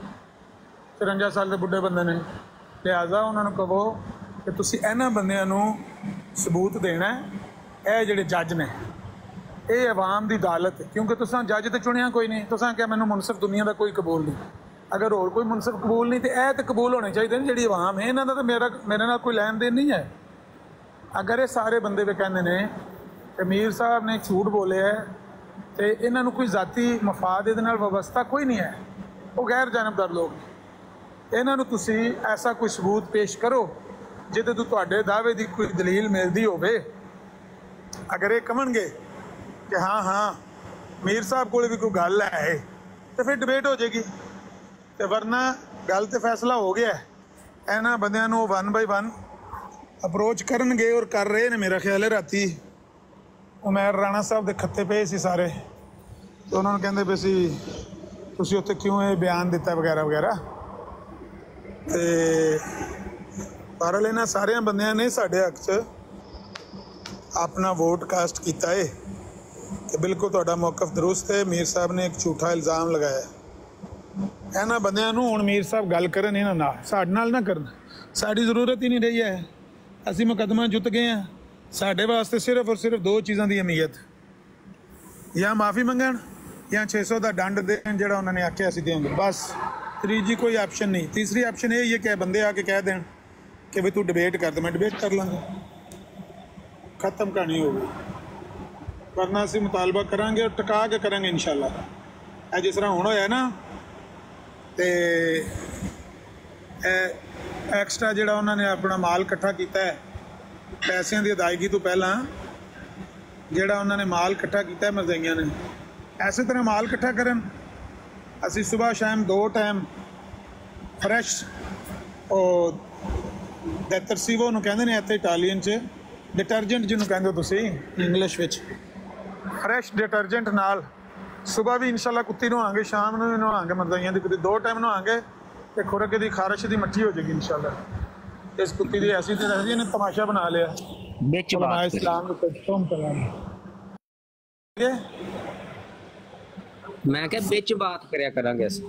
53 साल दे बुढ़े बंदे ने। लिहाजा उन्हां नूं कहो कि तुसीं इन्हां बंदियां नूं सबूत देना है। ये जिहड़े जज ने ये आवाम की अदालत है, क्योंकि तुसां जज तो चुनिया कोई नहीं, तुसां क्या मैनूं मुनसिफ दुनिया का कोई कबूल नहीं। अगर होर कोई मुनसिफ कबूल नहीं तो यह तो कबूल होने चाहिए जी आवाम है, इन्हां दा तो मेरे नाल कोई लैन देन नहीं है। अगर ये सारे बंदे वे कहते हैं कि मीर साहब ने झूठ बोले है तो इन्हां नूं कोई जाती मफाद इहदे नाल वाबस्ता कोई नहीं है, वो गैर जानबदार लोग, इन्हां नूं तुसीं ऐसा कोई सबूत पेश करो जिहदे तों तुहाडे दावे की कोई दलील मिलती होवे। अगर ये कहणगे कि हाँ मीर साहब को भी कोई गल है तो फिर डिबेट हो जाएगी, तो वरना गल तो फैसला हो गया है। इन्हां बंदियां नूं 1 बाय 1 अप्रोच करनगे और कर रहे हैं। मेरा ख्याल है राती उमैर राणा साहब के खत्ते पे सी सारे, तो उन्होंने कहते पे सी तुसीं उत्थे क्यों ये बयान दिता वगैरह वगैरह। तो बहरहाल इन्हां सारियां बंदियां ने साडे हक च अपना वोट कास्ट किया है कि बिल्कुल तुहाडा मौकफ दुरुस्त है। मीर साहब ने एक झूठा इल्ज़ाम लगाया। इन्हां बंदियां नूं हुण मीर साहब गल करन इन्हां नाल, साडे नाल ना करन, साडी ज़रूरत ही नहीं रही है। असीं मुकदमा जित गए हैं, साडे वास्ते सिर्फ और सिर्फ 2 चीज़ों की अहमियत, या माफ़ी मंगण या 600 का दंड देण जिहड़ा उन्होंने आख्या असीं देंगे, बस। तीजी कोई ऑप्शन नहीं। तीसरी ऑप्शन ये है कि बंदे आके कह दें कि भी तू डिबेट कर, तो मैं डिबेट कर लाँगा, खत्म कहानी हो गई। वरना असीं मुतालबा करांगे और टका के करांगे इंशाअल्लाह। जिस तरह हुण होया ना, तो एक्सट्रा जिहड़ा उन्होंने अपना माल इकट्ठा किया है, पैसों की अदायगी तो पहला जिहड़ा उन्होंने माल इकट्ठा किया मरजाइयां ने, इस तरह माल इकट्ठा करन। असीं सुबह शाम 2 टाइम फ्रैश डेटरसीवो नूं कहंदे ने इत्थे इटालियन च, डिटर्जेंट जिन्होंने कहंदे हो तुसीं इंग्लिश विच, फ्रैश डिटर्जेंट नाल सुबह भी इंशाअल्लाह कुत्ती नहांगे, शाम में भी नहांगे, मरजाइयां दी 2 टाइम नहांगे तो खुरक की खारिश की मट्ठी हो जाएगी इंशाअल्लाह। इस कुत्ती की ऐसी तो रही ने तमाशा बना लिया इस्लाम मैं क्या बिच बात करया करांगे असीं।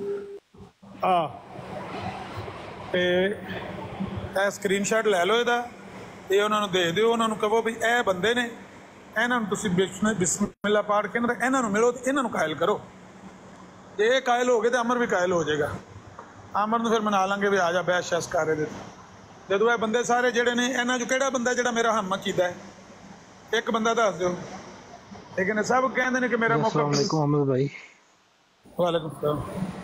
स्क्रीनशॉट लै लो इहदा, ये उन्होंने दे दिओ, उन्होंने कहो भी ए बंदे ने, इन्हों तुसीं बिस्मिल्लाह पाड़ के इन्हों मिलो तो इन्हों कायल करो। ये कायल हो गए तो अमर भी कायल हो जाएगा। अमर नूं फिर मना लांगे भी आ जा बहस शहस कर रहे। जो ये बंदे सारे जोड़े ने, इन्हों चो किहड़ा बंदा जो मेरा हम कीता है, एक बंदा दस दो। लेकिन सब कहते हैं कि मेरा मौका। अहमद भाई वालेकुम सलाम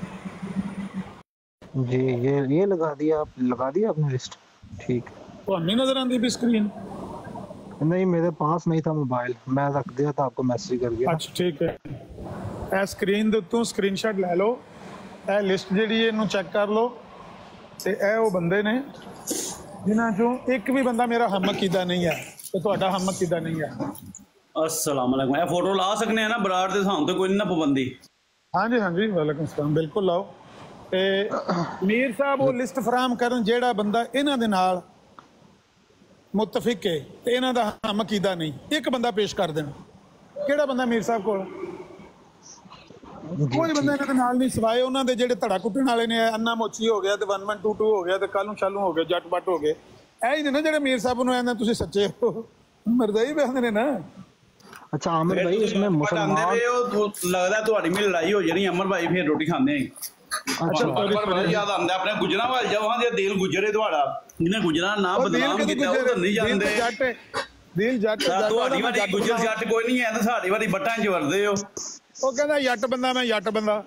जी। ये लगा दिया आपने लिस्ट? ठीक। तो नहीं नजर आती भी स्क्रीन? नहीं, मेरे पास नहीं था मोबाइल, मैं रख दिया था, आपको मैसेज कर दिया। अच्छा ठीक है। ए स्क्रीन दे उत्तों स्क्रीनशॉट ले लो, ए लिस्ट जिहड़ी है इनू चेक कर लो, ते ए वो बंदे ने जिन्हां चों एक भी बंदा मेरा हम कीदा नहीं है, तो तुहाडा हम कीदा नहीं है। अस्सलाम वालेकुम। ਇਹ ਫੋਟੋ ਲਾ ਸਕਨੇ ਆ ਨਾ ਬਰਾੜ ਦੇ ਸਾਨੂੰ ਤੇ ਕੋਈ ਨਹੀਂ ਨਾ ਪਾਬੰਦੀ। ਹਾਂਜੀ ਹਾਂਜੀ ਵਾਲੇਕੁਮ ਸਲਾਮ ਬਿਲਕੁਲ ਲਾਓ। ਤੇ ਮੀਰ ਸਾਹਿਬ ਉਹ ਲਿਸਟ ਫਰਾਹਮ ਕਰਨ ਜਿਹੜਾ ਬੰਦਾ ਇਹਨਾਂ ਦੇ ਨਾਲ ਮੁਤਫਿਕ ਹੈ ਤੇ ਇਹਨਾਂ ਦਾ ਹਮ ਅਕੀਦਾ ਨਹੀਂ, ਇੱਕ ਬੰਦਾ ਪੇਸ਼ ਕਰ ਦੇਣ। ਕਿਹੜਾ ਬੰਦਾ ਮੀਰ ਸਾਹਿਬ ਕੋਲ? ਕੋਈ ਬੰਦਾ ਇਹਨਾਂ ਦੇ ਨਾਲ ਨਹੀਂ ਸਿਵਾਏ ਉਹਨਾਂ ਦੇ ਜਿਹੜੇ ਧੜਾ ਕੁੱਟਣ ਵਾਲੇ ਨੇ। ਅੰਨਾ ਮੋਚੀ ਹੋ ਗਿਆ ਤੇ 1122 ਹੋ ਗਿਆ ਤੇ ਕੱਲ ਨੂੰ ਚਾਲੂ ਹੋ ਗਿਆ ਜੱਟ ਬੱਟ ਹੋ ਗਏ। ਇਹ ਹੀ ਨੇ ਨਾ ਜਿਹੜੇ ਮੀਰ ਸਾਹਿਬ ਨੂੰ ਕਹਿੰਦੇ ਤੁਸੀਂ ਸੱਚੇ ਹੋ, ਮਰਦਾਈ ਬਹਿੰਦੇ ਨੇ ਨਾ। अच्छा आमिर भाई इसमें मुसलमान लगता ਤੁਹਾਡੀ ਮੇਰੀ ਲੜਾਈ ਹੋ ਜਾਣੀ ਅਮਰ ਭਾਈ ਫਿਰ ਰੋਟੀ ਖਾਂਦੇ ਆਂ। ਅੱਛਾ ਬੜਾ ਯਾਦ ਆਉਂਦਾ ਆਪਣੇ ਗੁਜਰਾਂਵਾਲ ਜਾਓ ਹਾਂ ਜੇ ਦਿਲ ਗੁਜਰੇ ਤੁਹਾਡਾ ਜਿਹਨੇ ਗੁਜਰਾਂ ਨਾ ਬਦਨਾਮ ਕੀਤਾ ਉਹ ਤਾਂ ਨਹੀਂ ਜਾਂਦੇ। ਦਿਲ ਜੱਟ ਤੁਹਾਡੀ ਵਾਰੀ ਗੁਜਰ ਜੱਟ ਕੋਈ ਨਹੀਂ ਹੈ ਤਾਂ ਸਾਡੀ ਵਾਰੀ ਬੱਟਾਂ 'ਚ ਵਰਦੇ ਹੋ। ਉਹ ਕਹਿੰਦਾ ਜੱਟ ਬੰਦਾ ਮੈਂ ਜੱਟ ਬੰਦਾ।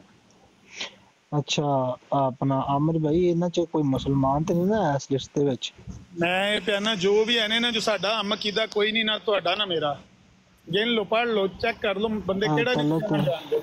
अच्छा अपना आमिर भाई ਇਹਨਾਂ ਚ ਕੋਈ ਮੁਸਲਮਾਨ ਤੇ ਨਹੀਂ ਨਾ ਇਸ ਲਿਸਟ ਦੇ ਵਿੱਚ? ਮੈਂ ਇਹ ਪਿਆਨਾ ਜੋ ਵੀ ਹੈ ਨਾ ਜੋ ਸਾਡਾ ਹਮ ਅਕੀਦਾ ਕੋਈ ਨਹੀਂ, ਨਾ ਤੁਹਾਡਾ ਨਾ ਮੇਰਾ। ਗਿਣ ਲੋ ਪੜ ਲੋ ਚੈੱਕ ਕਰ ਲੋ ਬੰਦੇ ਕਿਹੜਾ ਜਾਣਦੇ।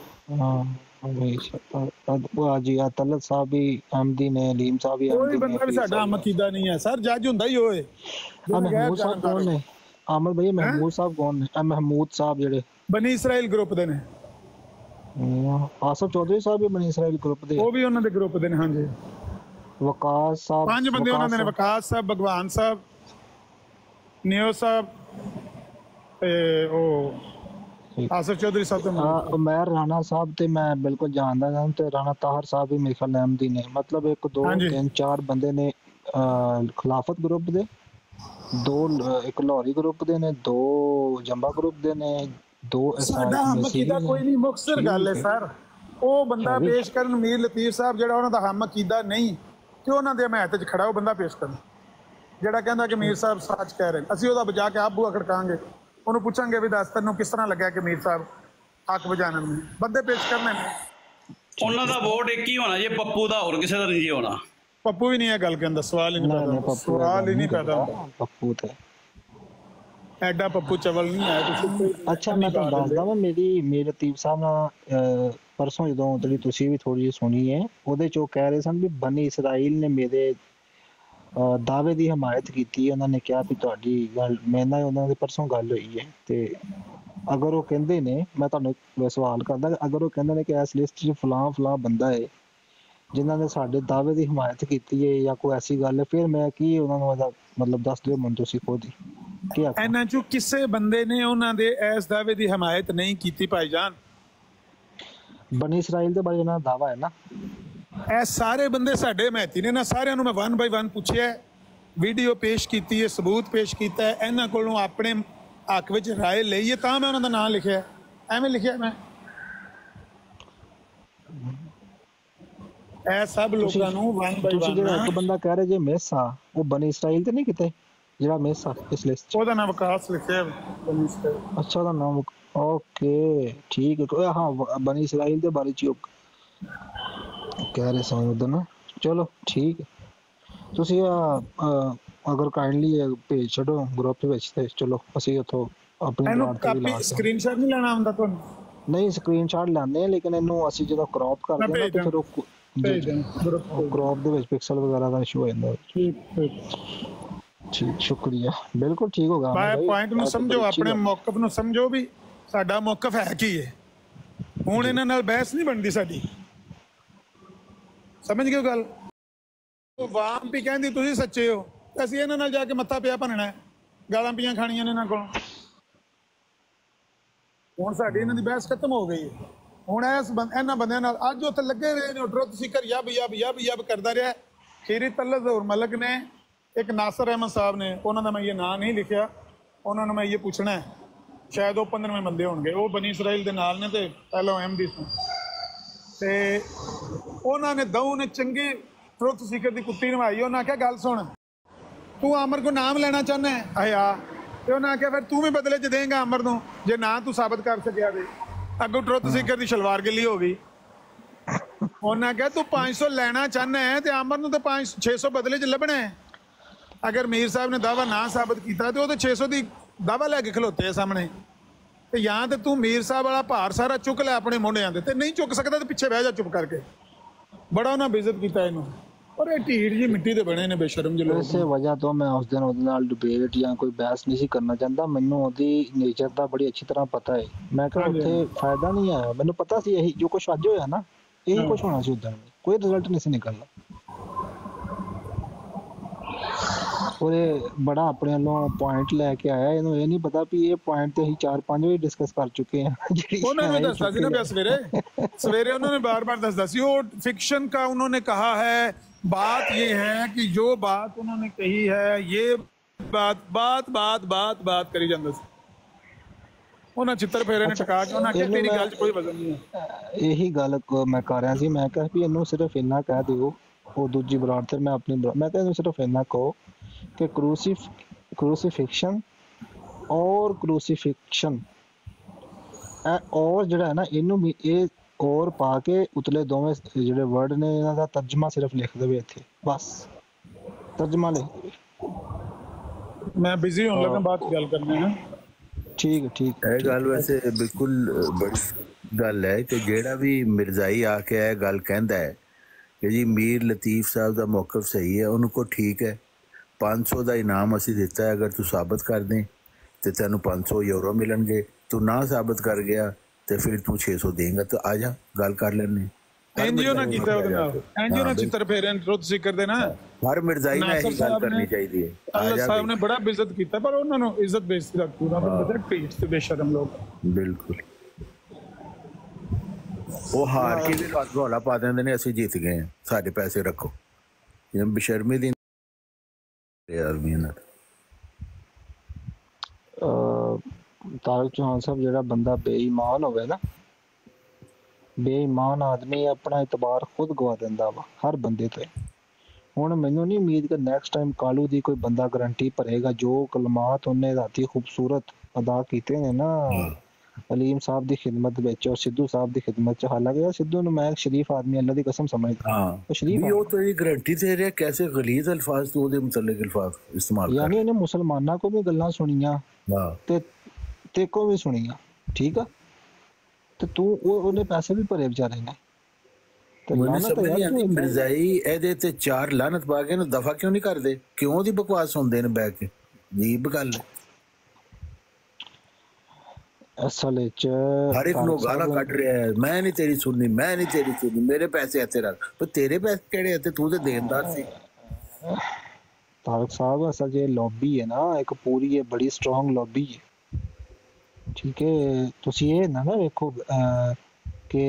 ਹਾਂ ਜੀ ਆ ਤਲਤ ਸਾਹਿਬ ਵੀ ਅਹਿਮਦੀ ਨੇ, ਲੀਮ ਸਾਹਿਬ ਵੀ ਕੋਈ ਬੰਦਾ ਵੀ ਸਾਡਾ ਹਮ ਅਕੀਦਾ ਨਹੀਂ ਹੈ ਸਰ। ਜੱਜ ਹੁੰਦਾ ਹੀ ਹੋਏ। महमूद साहब कौन है आमिर भाई? महमूद साहब कौन है? महमूद साहब ਜਿਹੜੇ ਬਨੀ ਇਸਰਾਇਲ ਗਰੁੱਪ ਦੇ ਨੇ। ਆਸਫ ਚੌਧਰੀ ਸਾਹਿਬ ਵੀ ਬਨੀ ਇਸਰਾਇਲ ਗਰੁੱਪ ਦੇ? ਉਹ ਵੀ ਉਹਨਾਂ ਦੇ ਗਰੁੱਪ ਦੇ ਨੇ। ਹਾਂਜੀ ਵਕਾਸ ਸਾਹਿਬ, 5 ਬੰਦੇ ਉਹਨਾਂ ਦੇ ਨੇ। ਵਕਾਸ ਸਾਹਿਬ, ਭਗਵਾਨ ਸਾਹਿਬ, ਨਿਓ ਸਾਹਿਬ ਤੇ ਉਹ ਆਸਫ ਚੌਧਰੀ ਸਾਹਿਬ ਤੇ ਉਮਰ ਰਾਣਾ ਸਾਹਿਬ ਤੇ ਮੈਂ ਬਿਲਕੁਲ ਜਾਣਦਾ ਹਾਂ ਤੇ ਰਾਣਾ ਤਾਹਰ ਸਾਹਿਬ ਵੀ ਮੇਰੇ ਖਿਆਲ ਅਹਿਮਦੀ ਨੇ। ਮਤਲਬ 1 2 3 4 ਬੰਦੇ ਨੇ ਖਿਲਾਫਤ ਗਰੁੱਪ ਦੇ, 2 ਇੱਕ ਲਾਹੌਰੀ ਗਰੁੱਪ ਦੇ ਨੇ, 2 ਜੰਬਾ ਗਰੁੱਪ ਦੇ ਨੇ, 2 ਸਾਡਾ ਹਮ ਅਕੀਦਾ ਕੋਈ ਨਹੀਂ। ਮੁਖਤਸਰ ਗੱਲ ਹੈ ਸਰ। ਉਹ ਬੰਦਾ ਪੇਸ਼ ਕਰਨ ਮੀਰ ਲਤੀਫ ਸਾਹਿਬ ਜਿਹੜਾ ਉਹਨਾਂ ਦਾ ਹਮ ਅਕੀਦਾ ਨਹੀਂ ਤੇ ਉਹਨਾਂ ਦੇ ਹਮਾਇਤ 'ਚ ਖੜਾ ਉਹ ਬੰਦਾ ਪੇਸ਼ ਕਰਨ ਜਿਹੜਾ ਕਹਿੰਦਾ ਕਿ ਮੀਰ ਸਾਹਿਬ ਸੱਚ ਕਹਿ ਰਹੇ। ਅਸੀਂ ਉਹਦਾ ਬਜਾ ਕੇ ਆਪ ਬੂਆ ਖੜਕਾਂਗੇ, ਉਹਨੂੰ ਪੁੱਛਾਂਗੇ ਵੀ ਦੱਸ ਤੈਨੂੰ ਕਿਸ ਤਰ੍ਹਾਂ ਲੱਗਿਆ ਕਿ ਮੀਰ ਸਾਹਿਬ ਹੱਕ ਬਜਾਣਨ ਨੂੰ ਬੰਦੇ ਪੇਸ਼ ਕਰਨੇ ਨੇ। ਉਹਨਾਂ ਦਾ ਵੋਟ ਇੱਕ ਹੀ ਹੋਣਾ ਜੇ ਪੱਪੂ ਦਾ, ਹੋਰ ਕਿਸੇ ਦਾ ਨਹੀਂ ਜੀ ਹੋਣਾ। ਪੱਪੂ ਵੀ ਨਹੀਂ ਇਹ ਗੱਲ ਕਹਿੰਦਾ। ਸਵਾਲ ਹੀ ਨਹੀਂ ਪੈਦਾ। ਸਵਾਲ ਹੀ ਨਹੀਂ ਪੈਦਾ। ਪੱਪੂ ਤੇ ਐਡਾ ਪੱਪੂ ਚਵਲ ਨਹੀਂ ਆਇਆ ਤੁਸੀਂ। ਅੱਛਾ ਮੈਂ ਤੁਹਾਨੂੰ ਦੱਸਦਾ ਵਾਂ ਮੇਰੇ ਲਤੀਫ ਸਾਹਿਬ ਨਾਲ ਪਰਸੋਂ ਜਦੋਂ ਜਿਹੜੀ ਤੁਸੀਂ ਵੀ ਥੋੜੀ ਜਿਹੀ ਸੁਣੀ ਹੈ ਉਹਦੇ ਚ ਉਹ ਕਹਿ ਰਹੇ ਸਨ ਵੀ ਬਨੀ ਇਸਰਾਈਲ ਨੇ ਮੇਰੇ ਦਾਅਵੇ ਦੀ ਹਮਾਇਤ ਕੀਤੀ। ਉਹਨਾਂ ਨੇ ਕਿਹਾ ਵੀ ਤੁਹਾਡੀ ਗੱਲ ਮੇਰੇ ਨਾਲ ਉਹਨਾਂ ਦੀ ਪਰਸੋਂ ਗੱਲ ਹੋਈ ਹੈ ਤੇ ਅਗਰ ਉਹ ਕਹਿੰਦੇ ਨੇ, ਮੈਂ ਤੁਹਾਨੂੰ ਸਵਾਲ ਕਰਦਾ, ਅਗਰ ਉਹ ਕਹਿੰਦੇ ਨੇ ਕਿ ਇਸ ਲਿਸਟ 'ਚ ਫਲਾਂ ਬੰਦਾ ਹੈ ਜਿਨ੍ਹਾਂ ਨੇ ਸਾਡੇ ਦਾਅਵੇ ਦੀ ਹਮਾਇਤ ਕੀਤੀ ਹੈ ਜਾਂ ਕੋਈ ਐਸੀ ਗੱਲ ਹੈ, ਫਿਰ ਮੈਂ ਕੀ ਉਹਨਾਂ ਨੂੰ ਇਹਦਾ ਮਤਲਬ ਦੱਸ ਦਿਓ ਮੈਨੂੰ ਤੁਸੀਂ ਖੁਦ ਹੀ। ਇਹਨਾਂ ਚੋਂ ਕਿਸੇ ਬੰਦੇ ਨੇ ਉਹਨਾਂ ਦੇ ਇਸ ਦਾਅਵੇ ਦੀ ਹਮਾਇਤ ਨਹੀਂ ਕੀਤੀ ਭਾਈਜਾਨ। ਬਨੀ ਇਸਰਾਈਲ ਦੇ ਬਾਰੇ ਇਹਨਾਂ ਦਾ ਦਾਅਵਾ ਹੈ ਨਾ। ਇਹ ਸਾਰੇ ਬੰਦੇ ਸਾਡੇ ਹਮਾਇਤੀ ਨੇ ਨਾ। ਸਾਰਿਆਂ ਨੂੰ ਮੈਂ 1 ਬਾਈ 1 ਪੁੱਛਿਆ, ਵੀਡੀਓ ਪੇਸ਼ ਕੀਤੀ ਹੈ, ਸਬੂਤ ਪੇਸ਼ ਕੀਤਾ ਹੈ, ਇਹਨਾਂ ਕੋਲੋਂ ਆਪਣੇ ਹੱਕ ਵਿੱਚ ਰਾਏ ਲਈ ਹੈ ਤਾਂ ਮੈਂ ਉਹਨਾਂ ਦਾ ਨਾਮ ਲਿਖਿਆ। ਐਵੇਂ ਲਿਖਿਆ ਮੈਂ? ਇਹ ਸਭ ਲੋਕਾਂ ਨੂੰ 1 ਬਾਈ 1 ਜਿਹੜਾ ਇੱਕ ਬੰਦਾ ਕਹਿ ਰਿਹਾ ਜੇ ਮਿਸ ਆ ਉਹ ਬਨੀ ਇਸਰਾਈਲ ਤੇ ਨਹੀਂ ਕਿਤੇ ਜਿਹੜਾ ਮਿਸ ਆ ਇਸ ਲਿਸਟ 'ਚ? ਉਹਦਾ ਨਾਮ ਵਿਕਾਸ ਲਿਖਿਆ ਬਨੀ ਇਸਰਾਈਲ। ਅੱਛਾ ਉਹਦਾ ਨਾਮ ਓਕੇ ਠੀਕ ਹੈ। ਹਾਂ ਬਨੀ ਇਸਰਾਈਲ ਦੇ ਬਾਰੇ 'ਚ ਕਹਿ ਰਹੇ ਸਨ ਉਦੋਂ ਨਾ। ਚਲੋ ਠੀਕ ਹੈ ਤੁਸੀਂ ਅਗਰ ਕਾਈਂਡਲੀ ਭੇਜ ਛੱਡੋ ਗਰੁੱਪ ਦੇ ਵਿੱਚ ਤੇ ਚਲੋ ਅਸੀਂ ਉੱਥੋਂ ਆਪਣੀ ਸਕਰੀਨਸ਼ਾਟ ਨਹੀਂ ਲੈਣਾ ਹੁੰਦਾ ਤੁਹਾਨੂੰ? ਨਹੀਂ ਸਕਰੀਨਸ਼ਾਟ ਲੈਂਦੇ ਆ ਲੇਕਿਨ ਇਹਨੂੰ ਅਸੀਂ ਜਦੋਂ ਕ੍ਰੌਪ ਕਰਦੇ ਹਾਂ ਤਾਂ ਫਿਰ ਉਹ ਕ੍ਰੌਪ ਦੇ ਵਿੱਚ ਪਿਕਸਲ ਵਗੈਰਾ ਦਾ ਇਸ਼ੂ ਹੋ ਜਾਂਦਾ। ਠੀਕ ਸ਼ੁਕਰੀਆ। ਬਿਲਕੁਲ ਠੀਕ ਹੋਗਾ। ਪੁਆਇੰਟ ਨੂੰ ਸਮਝੋ, ਆਪਣੇ ਮੌਕਫ ਨੂੰ ਸਮਝੋ ਵੀ ਸਾਡਾ ਮੌਕਫ ਹੈ ਕੀ ਹੈ। ਹੁਣ ਇਹਨਾਂ ਨਾਲ ਬਹਿਸ ਨਹੀਂ ਬਣਦੀ ਸਾਡੀ। ਸਮਝ ਗਏ ਗੱਲ? ਉਹ ਵਾਮ ਵੀ ਕਹਿੰਦੀ ਤੁਸੀਂ ਸੱਚੇ ਹੋ, ਅਸੀਂ ਇਹਨਾਂ ਨਾਲ ਜਾ ਕੇ ਮੱਥਾ ਪਿਆ ਭੰਨਣਾ, ਗਾਲਾਂ ਪੀਆਂ ਖਾਣੀਆਂ ਨੇ ਇਹਨਾਂ ਕੋਲ। ਹੁਣ ਸਾਡੀ ਇਹਨਾਂ ਦੀ ਬਹਿਸ ਖਤਮ ਹੋ ਗਈ ਹੈ। ਹੁਣ ਇਹਨਾਂ ਬੰਦਿਆਂ ਨਾਲ ਅੱਜ ਉੱਥੇ ਲੱਗੇ ਰਹੇ ਨੇ ਟਰੁੱਥ ਸੀਕਰ ਯਬ ਕਰਦਾ ਰਿਹਾ। ਖੀਰੀ ਤਲਤ ਜ਼ਹੂਰ ਮਲਕ ਨੇ, ਇੱਕ ਨਾਸਰ ਅਹਿਮਦ ਸਾਹਿਬ ਨੇ, ਉਹਨਾਂ ਦਾ ਮੈਂ ਇਹ ਨਾਂ ਨਹੀਂ ਲਿਖਿਆ, ਉਹਨਾਂ ਨੂੰ ਮੈਂ ਇਹ ਪੁੱਛਣਾ ਹੈ। ਸ਼ਾਇਦ ਉਹ 15ਵੇਂ ਬੰਦੇ ਹੋਣਗੇ। ਉਹ ਬਨੀ ਇਸਰਾਈਲ ਦੇ ਨਾਲ ਨੇ ਤੇ ਪਹਿਲਾਂ ਅਹਿਮਦੀ ਸਨ ਤੇ ਉਹਨਾਂ ਨੇ ਦਊ ਨੇ ਚੰਗੀ ਟਰੁੱਥ ਸੀਕਰ ਦੀ ਕੁੱਤੀ ਨਵਾਈ। ਉਹਨਾਂ ਆਖਿਆ ਗੱਲ ਸੁਣ, ਤੂੰ ਆਮਰ ਕੋ ਨਾਮ ਲੈਣਾ ਚਾਹੁੰਦਾ ਹੈ? ਆਇਆ ਤੇ ਉਹਨਾਂ ਆਖਿਆ ਫਿਰ ਤੂੰ ਵੀ ਬਦਲੇ 'ਚ ਦੇਂਗਾ ਆਮਰ ਨੂੰ ਜੇ ਨਾ ਤੂੰ ਸਾਬਤ ਕਰ ਸਕਿਆ ਤੇ। ਅੱਗੋਂ ਟਰੁੱਥ ਸੀਕਰ ਦੀ ਸ਼ਲਵਾਰ ਗਿੱਲੀ ਹੋ ਗਈ। ਉਹਨਾਂ ਆਖਿਆ ਤੂੰ 500 ਲੈਣਾ ਚਾਹੁੰਦਾ ਹੈ ਤੇ ਆਮਰ ਨੂੰ ਤਾਂ 600 ਬਦਲੇ 'ਚ ਲੱਭਣਾ ਹੈ। ਅਗਰ ਮੀਰ ਸਾਹਿਬ ਨੇ ਦਾਵਾ ਨਾ ਸਾਬਤ ਕੀਤਾ ਤੇ ਉਹ ਤਾਂ 600 ਦੀ ਦਾਵਾ ਲੈ ਕੇ ਖਲੋਤੇ ਆ ਸਾਹਮਣੇ। ਤੇ ਜਾਂ ਤੇ ਤੂੰ ਮੀਰ ਸਾਹਿਬ ਵਾਲਾ ਭਾਰ ਸਾਰਾ ਚੁੱਕ ਲੈ ਆਪਣੇ ਮੋਢਿਆਂ ਤੇ ਨਹੀਂ ਚੁੱਕ ਸਕਦਾ ਤੇ ਪਿੱਛੇ ਬਹਿ ਜਾ ਚੁੱਪ ਕਰਕੇ। ਬੜਾ ਉਹਨਾਂ ਬੇਇੱਜ਼ਤ ਕੀਤਾ ਇਹਨੂੰ। ਪਰ ਇਹ ਢੀੜ ਜੀ ਮਿੱਟੀ ਦੇ ਬਣੇ ਨੇ ਬੇਸ਼ਰਮ ਜਿਹੇ ਲੋਕ। ਇਸੇ ਵਜ੍ਹਾ ਤੋਂ ਮੈਂ ਉਸ ਦਿਨ ਉਹਦੇ ਨਾਲ ਡਿਬੇਟ ਜਾਂ ਕੋਈ ਬਹਿਸ ਨਹੀਂ ਸੀ ਕਰਨਾ ਚਾਹੁੰਦਾ। ਮੈਨੂੰ ਉਹਦੀ ਨੇਚਰ ਦਾ ਬੜੀ ਅੱਛੀ ਤਰ੍ਹਾਂ ਪਤਾ ਹੈ। ਮੈਂ ਕਿਹਾ ਉੱਥੇ ਫਾਇਦਾ ਨਹੀਂ ਆਇਆ। ਮੈਨੂੰ ਪਤਾ ਸੀ ਇਹੀ ਜੋ ਕੁਛ ਅੱਜ ਹੋਇਆ ਨਾ, ਇਹੀ ਕੁਛ ਹੋਣਾ ਸੀ ਉਦੋਂ, ਕੋਈ ਰਿਜ਼ਲਟ ਨਹੀਂ ਸੀ ਨਿਕਲਣਾ। ਔਰ ਇਹ ਬੜਾ ਆਪਣੇ ਵੱਲੋਂ ਪੁਆਇੰਟ ਲੈ ਕੇ ਆਇਆ। ਇਹਨੂੰ ਇਹ ਨਹੀਂ ਪਤਾ ਵੀ ਇਹ ਪੁਆਇੰਟ ਤੇ ਅਸੀਂ 4-5 ਵਾਰੀ ਡਿਸਕਸ ਕਰ ਚੁੱਕੇ ਹਾਂ। ਉਹਨਾਂ ने दसता ਸੀ ना सवेरे उन्होंने बार-बार दसता सी। वो फिक्शन का उन्होंने कहा है। बात ये है कि जो बात उन्होंने कही है, ये बात करी जाता सी। ਉਹਨਾਂ ਚਿੱਤਰ ਫੇਰੇ ਨੇ ਟਿਕਾ ਕੇ ਉਹਨਾਂ ਕਿ ਤੇਰੀ ਗੱਲ 'ਚ ਕੋਈ ਵਜ਼ਨ ਨਹੀਂ ਹੈ। ਇਹੀ ਗੱਲ ਮੈਂ ਕਰ ਰਿਹਾ ਸੀ। ਮੈਂ ਕਿਹਾ ਵੀ ਇਹਨੂੰ ਸਿਰਫ ਇੰਨਾ ਕਹਿ ਦਿਓ, ਉਹ ਦੂਜੀ ਬਰਾੜ ਤੇ ਮੈਂ ਆਪਣੀ ਮੈਂ ਕਿਹਾ ਇਹਨੂੰ ਸਿਰਫ ਇੰਨਾ ਕਹੋ ਕਿ क्रूसीफिक्शन और क्रूसीफिक्शन और ਜਿਹੜਾ ਹੈ ਨਾ ਇਹਨੂੰ ਵੀ ਇਹ ਔਰ ਪਾ ਕੇ ਉਤਲੇ ਦੋਵੇਂ ਜਿਹੜੇ ਵਰਡ ਨੇ ਇਹਨਾਂ ਦਾ ਤਰਜਮਾ ਸਿਰਫ ਲਿਖ ਦੇਵੇ ਇੱਥੇ, ਬਸ ਤਰਜਮਾ ਲਿਖ ਦੇਵੇ। ਮੈਂ ਬਿਜ਼ੀ ਹੋਣ ਲੱਗਾ, ਬਾਅਦ ਗੱਲ ਕਰਨੇ ਹਾਂ। ਠੀਕ ਹੈ। ਇਹ ਗੱਲ ਵੈਸੇ ਬਿਲਕੁਲ ਬੜੀ ਗੱਲ ਹੈ ਕਿ ਜਿਹੜਾ ਵੀ ਮਿਰਜ਼ਾਈ ਆ ਕੇ ਇਹ ਗੱਲ ਕਹਿੰਦਾ ਹੈ ਕਿ ਜੀ ਮੀਰ ਲਤੀਫ ਸਾਹਿਬ ਦਾ ਮੌਕਫ ਸਹੀ ਹੈ, ਉਹਨੂੰ ਕੋ ਠੀਕ ਹੈ 500 ਦਾ ਇਨਾਮ ਅਸੀਂ ਦਿੱਤਾ ਹੈ, ਅਗਰ ਤੂੰ ਸਾਬਤ ਕਰ ਦੇ ਤੇ ਤੈਨੂੰ 500 ਯੂਰੋ ਮਿਲਣਗੇ। ਤੂੰ ਨਾ ਸਾਬਤ ਕਰ ਗਿਆ ਤੇ ਫਿਰ ਤੂੰ 600 ਦੇਂਗਾ। ਤਾਂ ਆ ਜਾ ਗੱਲ ਕਰ ਲੈਣੇ। ਐਨਜੀਓ ਨਾ ਕੀਤਾ ਉਹਦੇ ਨਾਲ, ਐਨਜੀਓ ਨਾਲ ਚਿੱਤਰ ਫੇਰੇ ਤੁਸੀਂ ਕਰਦੇ ਨਾ। ਹਰ ਮਿਰਜ਼ਾਈ ਨੇ ਇਹ ਗੱਲ ਕਰਨੀ ਚਾਹੀਦੀ ਹੈ। ਅੱਲਾ ਸਾਹਿਬ ਨੇ ਬੜਾ ਇੱਜ਼ਤ ਕੀਤਾ, ਪਰ ਉਹਨਾਂ ਨੂੰ ਇੱਜ਼ਤ ਬੇਇੱਜ਼ਤੀ ਦਾ ਪੂਰਾ ਪਤਾ ਟ੍ਰੀਟ ਤੇ ਬੇਸ਼ਰਮ ਲੋਕ। ਬਿਲਕੁਲ ਉਹ ਹਾਰ ਕੇ ਵੀ ਰੌਲਾ ਪਾ ਦਿੰਦੇ ਨੇ ਅਸੀਂ ਜਿੱਤ ਗਏ ਹਾਂ, ਸਾਡੇ ਪੈਸੇ ਰੱਖੋ। ਇਹ ਬੇਸ਼ਰਮੀ ਦੀ ਤਾਰਕ ਚੌਹਾਨ ਸਾਹਿਬ ਜਿਹੜਾ ਬੰਦਾ ਬੇਈਮਾਨ ਹੋਵੇ ਨਾ, ਬੇਈਮਾਨ ਆਦਮੀ ਆਪਣਾ ਇਤਬਾਰ ਖੁਦ ਗਵਾ ਦਿੰਦਾ ਵਾ ਹਰ ਬੰਦੇ ਤੇ। ਹੁਣ ਮੈਨੂੰ ਨਹੀਂ ਉਮੀਦ ਕਿ ਨੈਕਸਟ ਟਾਈਮ ਕਾਲੂ ਦੀ ਕੋਈ ਬੰਦਾ ਗਰੰਟੀ ਭਰੇਗਾ। ਜੋ ਕਲਮਾਤ ਉਹਨੇ ਰਾਤੀ ਖੂਬਸੂਰਤ ਅਦਾ ਕੀਤੇ ਨੇ ਨਾ ਅਲੀਮ ਸਾਹਿਬ ਦੀ ਖਿਦਮਤ ਵਿੱਚ ਔਰ ਸਿੱਧੂ ਸਾਹਿਬ ਦੀ ਖਿਦਮਤ ਚ, ਹਾਲਾਂਕਿ ਸਿੱਧੂ ਨੂੰ ਮੈਂ ਸ਼ਰੀਫ ਆਦਮੀ ਅੱਲਾ ਦੀ ਕਸਮ ਸਮਝਦਾ, ਉਹ ਤਾਂ ਇਹ ਗਰੰਟੀ ਦੇ ਰਿਹਾ कैसे गलीज अल्फाज तो ਉਹਦੇ ਮੁਤਲਕ ਅਲਫਾਜ਼ ਇਸਤੇਮਾਲ ਕਰ। ਯਾਨੀ ਇਹਨੇ ਮੁਸਲਮਾਨਾਂ ਕੋ ਵੀ ਗੱਲਾਂ ਸੁਣੀਆਂ ਤੇ ਕੋ ਵੀ ਸੁਣੀਆਂ, ਠੀਕ ਆ। ਤੇ ਤੂੰ ਉਹਨੇ ਪੈਸੇ ਵੀ ਭਰੇ ਵਿਚਾਰੇ ਨੇ। ਮਿਰਜ਼ਾਈ ਇਹਦੇ ਤੇ 4 ਲਾਨਤ ਪਾ ਕੇ ਨਾ ਦਫਾ ਕਿਉਂ ਨਹੀਂ ਕਰਦੇ? ਕਿਉਂ ਉਹਦੀ ਬਕਵਾਸ ਸੁਣਦੇ ਨੇ ਬਹਿ ਕੇ? ਅਜੀਬ ਗੱਲ ਹੈ। ਅਸਲ ਵਿੱਚ ਹਰ ਇੱਕ ਨੂੰ ਗਾਲਾਂ ਕੱਢ ਰਿਹਾ ਹੈ, ਮੈਂ ਨਹੀਂ ਤੇਰੀ ਸੁਣਨੀ, ਮੈਂ ਨਹੀਂ ਤੇਰੀ ਸੁਣਨੀ, ਮੇਰੇ ਪੈਸੇ ਇੱਥੇ ਰੱਖ। ਪਰ ਤੇਰੇ ਪੈਸੇ ਕਿਹੜੇ ਇੱਥੇ? ਤੂੰ ਤੇ ਦੇਣਦਾਰ ਸੀ। ਤਾਰਕ ਸਾਹਿਬ ਅਸਲ ਜੇ ਲੌਬੀ ਹੈ ਨਾ, ਇੱਕ ਪੂਰੀ ਬੜੀ ਸਟਰੋਂਗ ਲੌਬੀ ਹੈ, ਠੀਕ ਹੈ। ਤੁਸੀਂ ਇਹ ਨਾ ਵੇਖੋ ਕਿ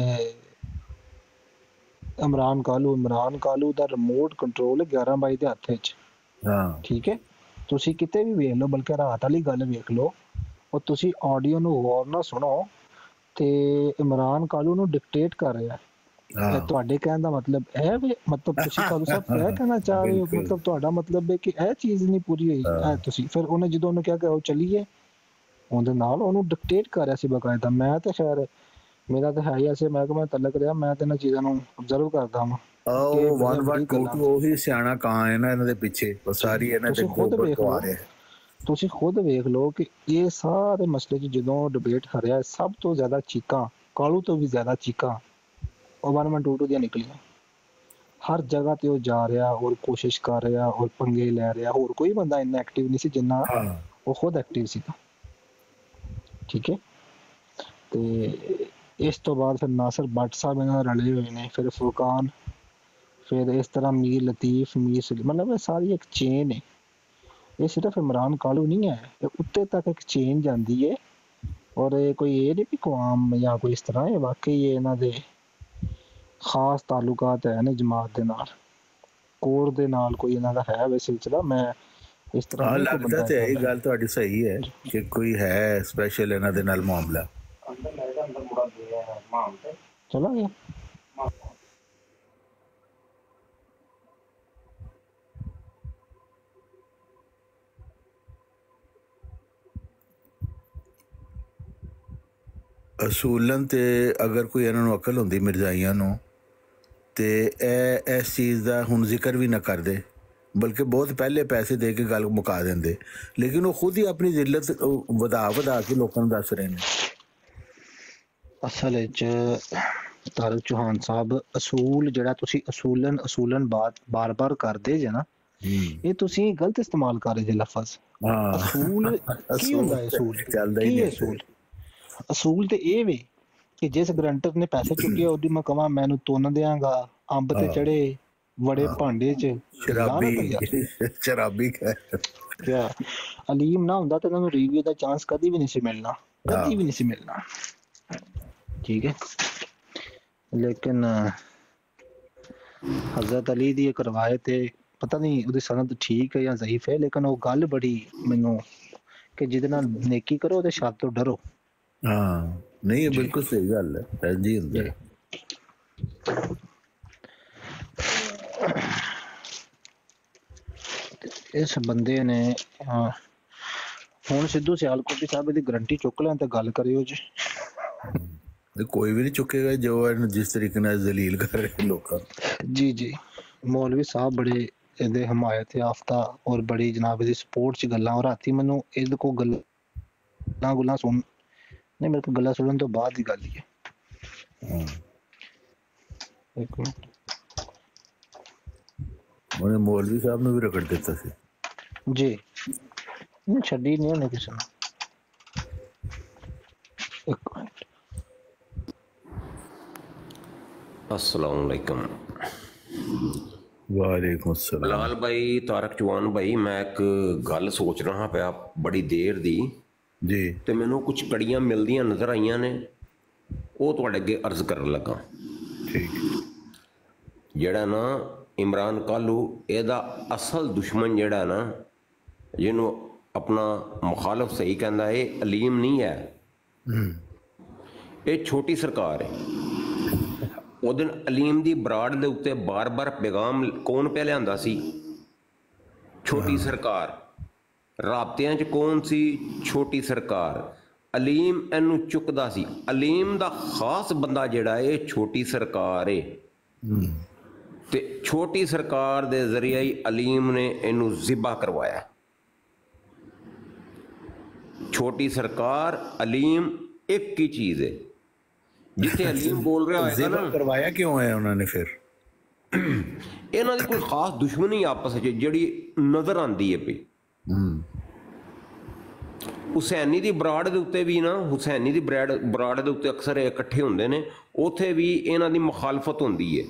ਇਮਰਾਨ ਕਾਲੂ ਦਾ ਰਿਮੋਟ ਕੰਟਰੋਲ 11 ਬਾਈ ਦੇ ਹੱਥ ਵਿੱਚ, ਠੀਕ ਹੈ। ਤੁਸੀਂ ਕਿਤੇ ਵੀ ਵੇਖ ਲਓ, ਬਲਕਿ ਰਾਤ ਵਾਲੀ ਗੱਲ ਵੇਖ ਲਓ, ਉਹ ਤੁਸੀਂ ਆਡੀਓ ਨੂੰ ਗੌਰ ਨਾਲ ਸੁਣੋ ਤੇ ਇਮਰਾਨ ਕਾਲੂ ਨੂੰ ਡਿਕਟੇਟ ਕਰ ਰਿਹਾ ਹੈ। ਤੁਹਾਡੇ ਕਹਿਣ ਦਾ ਮਤਲਬ ਇਹ ਵੀ, ਮਤਲਬ ਤੁਸੀਂ ਕਾਲੂ ਸਾਹਿਬ ਇਹ ਕਹਿਣਾ ਚਾਹ ਰਹੇ ਹੋ, ਮਤਲਬ ਤੁਹਾਡਾ ਮਤਲਬ ਹੈ ਕਿ ਇਹ ਚੀਜ਼ ਨਹੀਂ ਪੂਰੀ ਹੋਈ। ਤੁਸੀਂ ਫਿਰ ਉਹਨੇ ਜਦੋਂ ਉਹਨੇ ਕਿਹਾ ਕਿ ਉਹ ਚੱਲੀਏ, ਉਹਦੇ ਨਾਲ ਉਹਨੂੰ ਡਿਕਟੇਟ ਕਰ ਰਿਹਾ ਸੀ ਬਕਾਇਦਾ। ਮੈਂ ਤੇ ਖੈਰ ਮੇਰਾ ਤਾਂ ਹੈ ਹੀ ਐਸੇ ਮਹਿਕਮਾ ਤਲਕ ਰਿਹਾ, ਮੈਂ ਤੇ ਇਹਨਾਂ ਚੀਜ਼ਾਂ ਨੂੰ ਅਬਜ਼ਰਵ ਕਰਦਾ ਵਾਂ। ਉਹੀ ਸਿਆਣਾ ਕਾਂ ਹੈ ਨਾ ਇਹਨਾਂ ਦੇ ਪਿੱਛੇ, ਸਾਰੀ ਇਹਨਾਂ ਤੇ ਗੋਬਰ ਪਵਾ ਰਿਹਾ। ਤੁਸੀਂ ਖੁਦ ਵੇਖ ਲਓ ਕਿ ਇਹ ਸਾਰੇ ਮਸਲੇ 'ਚ ਜਦੋਂ ਡਿਬੇਟ ਹਰਿਆ, ਸਭ ਤੋਂ ਜ਼ਿਆਦਾ ਚੀਕਾਂ ਕਾਲੂ ਤੋਂ ਵੀ ਜ਼ਿਆਦਾ ਚੀਕਾਂ ਉਹ 1-1-2-2 ਦੀਆਂ ਨਿਕਲੀਆਂ। ਹਰ ਜਗ੍ਹਾ ਤੇ ਉਹ ਜਾ ਰਿਹਾ ਔਰ ਕੋਸ਼ਿਸ਼ ਕਰ ਰਿਹਾ ਔਰ ਪੰਗੇ ਲੈ ਰਿਹਾ। ਹੋਰ ਕੋਈ ਬੰਦਾ ਇੰਨਾ ਐਕਟਿਵ ਨਹੀਂ ਸੀ ਜਿੰਨਾ ਉਹ ਖੁਦ ਐਕਟਿਵ ਸੀਗਾ, ਠੀਕ ਹੈ। ਤੇ ਇਸ ਤੋਂ ਬਾਅਦ ਫਿਰ ਨਾਸਰ ਬੱਟ ਸਾਹਿਬ ਇਹਨਾਂ ਨਾਲ ਰਲੇ ਹੋਏ ਨੇ, ਫਿਰ ਫੁਰਕਾਨ, ਫਿਰ ਇਸ ਤਰ੍ਹਾਂ ਮੀਰ ਲਤੀਫ, ਮੀਰ ਸਲੀਮ, ਮਤਲਬ ਇਹ ਸਾਰੀ ਇੱਕ ਚੇਨ ਹੈ। ਇਹ ਸਿਰਫ ਇਮਰਾਨ ਕਾਲੂ ਨਹੀਂ ਹੈ, ਇਹ ਉੱਤੇ ਤੱਕ ਇੱਕ ਚੇਨ ਜਾਂਦੀ ਹੈ। ਔਰ ਇਹ ਕੋਈ ਇਹ ਨਹੀਂ ਵੀ ਕੌਮ ਜਾਂ ਕੋਈ ਇਸ ਤਰ੍ਹਾਂ, ਇਹ ਵਾਕਈ ਇਹਨਾਂ ਦੇ ਖਾਸ ਤਾਲੁਕਾਤ ਹੈ ਨੇ ਜਮਾਤ ਦੇ ਨਾਲ, ਕੋਰ ਦੇ ਨਾਲ ਕੋਈ ਇਹਨਾਂ ਦਾ ਹੈ ਵੇ ਸਿਲਸਿਲਾ। ਮੈਂ ਇਸ ਤਰ੍ਹਾਂ ਲੱਗਦਾ ਤੇ ਇਹ ਗੱਲ ਤੁਹਾਡੀ ਸਹੀ ਹੈ ਕਿ ਕੋਈ ਹੈ ਸਪੈਸ਼ਲ ਇਹਨਾਂ ਦੇ ਨਾਲ ਮਾਮਲਾ। ਚਲਾ ਗਿਆ ਅਸੂਲਨ ਤੇ ਅਗਰ ਕੋਈ ਇਹਨਾਂ ਨੂੰ ਅਕਲ ਹੁੰਦੀ ਮਿਰਜ਼ਾਈਆਂ ਨੂੰ ਤੇ ਇਹ ਇਸ ਚੀਜ਼ ਦਾ ਹੁਣ ਜ਼ਿਕਰ ਵੀ ਨਾ ਕਰਦੇ, ਬਲਕਿ ਬਹੁਤ ਪਹਿਲੇ ਪੈਸੇ ਦੇ ਕੇ ਗੱਲ ਮੁਕਾ ਦਿੰਦੇ। ਲੇਕਿਨ ਉਹ ਖੁਦ ਹੀ ਆਪਣੀ ਜ਼ਿਲਤ ਵਧਾ ਕੇ ਲੋਕਾਂ ਨੂੰ ਦੱਸ ਰਹੇ ਨੇ। ਅਸਲ ਵਿੱਚ ਤਾਰਕ ਚੌਹਾਨ ਸਾਹਿਬ ਅਸੂਲ ਜਿਹੜਾ ਤੁਸੀਂ ਅਸੂਲਨ ਬਾਰ-ਬਾਰ ਕਰਦੇ ਜੇ ਨਾ, ਇਹ ਤੁਸੀਂ ਗਲਤ ਇਸਤੇਮਾਲ ਕਰ ਰਹੇ ਜੇ ਲਫ਼ਜ਼। ਅਸੂਲ ਕੀ ਹੁੰਦਾ ਹੈ? ਕੀ ਅਸੂਲ? ਅਸੂਲ ਤੇ ਇਹ ਵੇ ਕਿ ਜਿਸ ਗਰੰਟਰ ਨੇ ਪੈਸੇ ਚੁੱਕੇ ਉਹਦੀ ਮੈਂ ਕਹਾਂ ਮੈਨੂੰ ਤੁੰਨ ਦਿਆਂਗਾ, ਅੰਬ ਤੇ ਚੜੇ ਬੜੇ ਭਾਂਡੇ ਚ ਸ਼ਰਾਬੀ ਕਿਆ ਅਲੀਮ ਨਾ ਹੁੰਦਾ ਤਾਂ ਤੁਹਾਨੂੰ ਰਿਵਿਊ ਦਾ ਚਾਂਸ ਕਦੀ ਵੀ ਨਹੀਂ ਸੀ ਮਿਲਣਾ, ਕਦੀ ਵੀ ਨਹੀਂ ਸੀ ਮਿਲਣਾ। ਠੀਕ ਹੈ, ਲੇਕਿਨ ਹਜ਼ਰਤ ਅਲੀ ਦੀ ਇੱਕ ਰਵਾਇਤ ਹੈ, ਪਤਾ ਨਹੀਂ ਉਹਦੀ ਸਨਦ ਠੀਕ ਹੈ ਜਾਂ ਜ਼ਈਫ ਹੈ, ਲੇਕਿਨ ਉਹ ਗੱਲ ਬੜੀ ਮੈਨੂੰ ਕਿ ਜਿਹਦੇ ਨਾਲ ਨੇਕੀ ਕਰੋ ਉਹਦੇ ਸ਼ਰ ਤੋਂ ਡਰੋ। ਹਾਂ ਨਹੀਂ, ਬਿਲਕੁਲ ਸਹੀ ਗੱਲ ਹੈ ਜੀ। ਹੁੰਦਾ ਇਸ ਬੰਦੇ ਨੇ ਹੁਣ ਸਿੱਧੂ ਸਿਆਲਕੋਟੀ ਸਾਹਿਬ ਦੀ ਗਰੰਟੀ ਚੁੱਕ ਲੈਣ ਤੇ ਗੱਲ ਕਰਿਓ ਜੀ। ਕੋਈ ਵੀ ਨਹੀਂ ਚੁੱਕੇਗਾ ਜੋ ਇਹਨੂੰ ਜਿਸ ਤਰੀਕੇ ਨਾਲ ਜ਼ਲੀਲ ਕਰ ਰਹੇ ਲੋਕਾਂ। ਜੀ ਮੌਲਵੀ ਸਾਹਿਬ ਬੜੇ ਇਹਦੇ ਹਮਾਇਤ ਯਾਫਤਾ ਔਰ ਬੜੀ ਜਨਾਬ ਇਹਦੀ ਸਪੋਰਟ ਚ ਗੱਲਾਂ, ਔਰ ਰਾਤੀ ਮੈਨੂੰ ਇਹਦੇ ਕੋਲ ਗੱਲਾਂ ਸੁਣ ਨਹੀਂ, ਮੇਰੇ ਕੋਲ ਗੱਲਾਂ ਸੁਣਨ ਤੋਂ ਬਾਅਦ ਦੀ ਗੱਲ ਹੀ ਹੈ। ਇੱਕ ਮਿੰਟ, ਉਹਨੇ ਮੌਲਵੀ ਸਾਹਿਬ ਨੂੰ ਵੀ ਰਗੜ ਦਿੱਤਾ ਸੀ ਜੀ, ਛੱਡੀ ਨਹੀਂ ਉਹਨੇ ਕਿਸੇ ਨੂੰ। ਇੱਕ ਮਿੰਟ। अस्सलाम वालेकुम। वालेकुम अस्सलाम। बिलाल भाई, तारक चौहान भाई, मैं एक गल सोच रहा पिया बड़ी देर दी जी, ते मैनू कुछ कड़ियां मिलदियां नज़र आईयां ने, वो तुहाडे अगे अर्ज करन लगा। ठीक। जेड़ा ना इमरान कालू एदा असल दुश्मन जेड़ा ना, जिन्हों अपना मुखालफ सही कहंदा है, अलीम नहीं है, ये छोटी सरकार है। ਉਹ ਦਿਨ ਅਲੀਮ ਦੀ ਬਰਾੜ ਦੇ ਉੱਤੇ ਬਾਰ-ਬਾਰ ਪੈਗਾਮ ਕੌਣ ਪਿਆ ਲਿਆਂਦਾ ਸੀ? ਛੋਟੀ ਸਰਕਾਰ। ਰਾਬਤਿਆਂ 'ਚ ਕੌਣ ਸੀ? ਛੋਟੀ ਸਰਕਾਰ। ਅਲੀਮ ਇਹਨੂੰ ਚੁੱਕਦਾ ਸੀ। ਅਲੀਮ ਦਾ ਖਾਸ ਬੰਦਾ ਜਿਹੜਾ ਇਹ ਛੋਟੀ ਸਰਕਾਰ ਏ, ਤੇ ਛੋਟੀ ਸਰਕਾਰ ਦੇ ਜ਼ਰੀਏ ਹੀ ਅਲੀਮ ਨੇ ਇਹਨੂੰ ਜ਼ਿਬਾ ਕਰਵਾਇਆ। ਛੋਟੀ ਸਰਕਾਰ ਅਲੀਮ ਇੱਕ ਹੀ ਚੀਜ਼ ਹੈ। जिथे अलीम बोल रहा है ना, करवाया क्यों है उन्होंने? फिर इन्हों की कोई खास दुश्मनी आपस में जिहड़ी नजर आती है पई। हुसैनी दी बराड़ दे उत्ते भी ना, हुसैनी दी बराड़ दे उत्ते अक्सर इकट्ठे हुंदे ने, उत्थे भी इन्हां दी मुखालफत हुंदी है।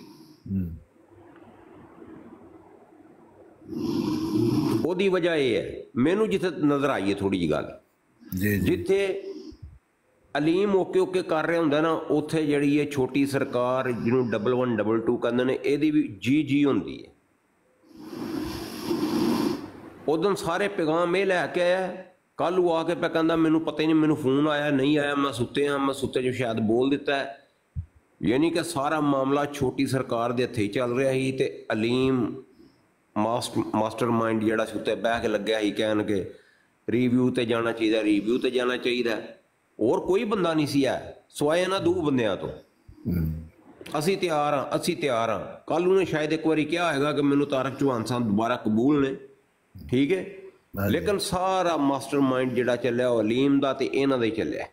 ओदी वजह यह है, मैनू जिथे नजर आई है थोड़ी जी गल, जिथे अलीम ओके कर रहा होंदा ना, उत्थे जिहड़ी है छोटी सरकार जिन्हों 1122 कहंदे ने, इहदी भी जी होंदी है। उदन सारे पैगाम ये लैके आया, कल वो आके पे कहंदा मैनू पता ही नहीं, मैनू फोन आया नहीं आया, मैं सुते हाँ, मैं सुते जो शायद बोल दिता है। यानी कि सारा मामला छोटी सरकार दे हत्थे चल रहा ही, ते अलीम मास्टर माइंड जिहड़ा सुते बह के लग्या ही कहन के रिव्यू ते जाना चाहिए, रिव्यू ते जाना चाहिए। और कोई बंदा नहीं सी है सवाए इन्हां दो बंदियां तो। असी तैयार हाँ, असी तैयार हाँ। कल उन्हें शायद एक बारी क्या होगा कि मैनू तारक चौहान साहब दोबारा कबूल ने, ठीक है, लेकिन सारा मास्टर माइंड जिहड़ा चलिया वो अलीम दा ते इन्हां दा ही चलिया।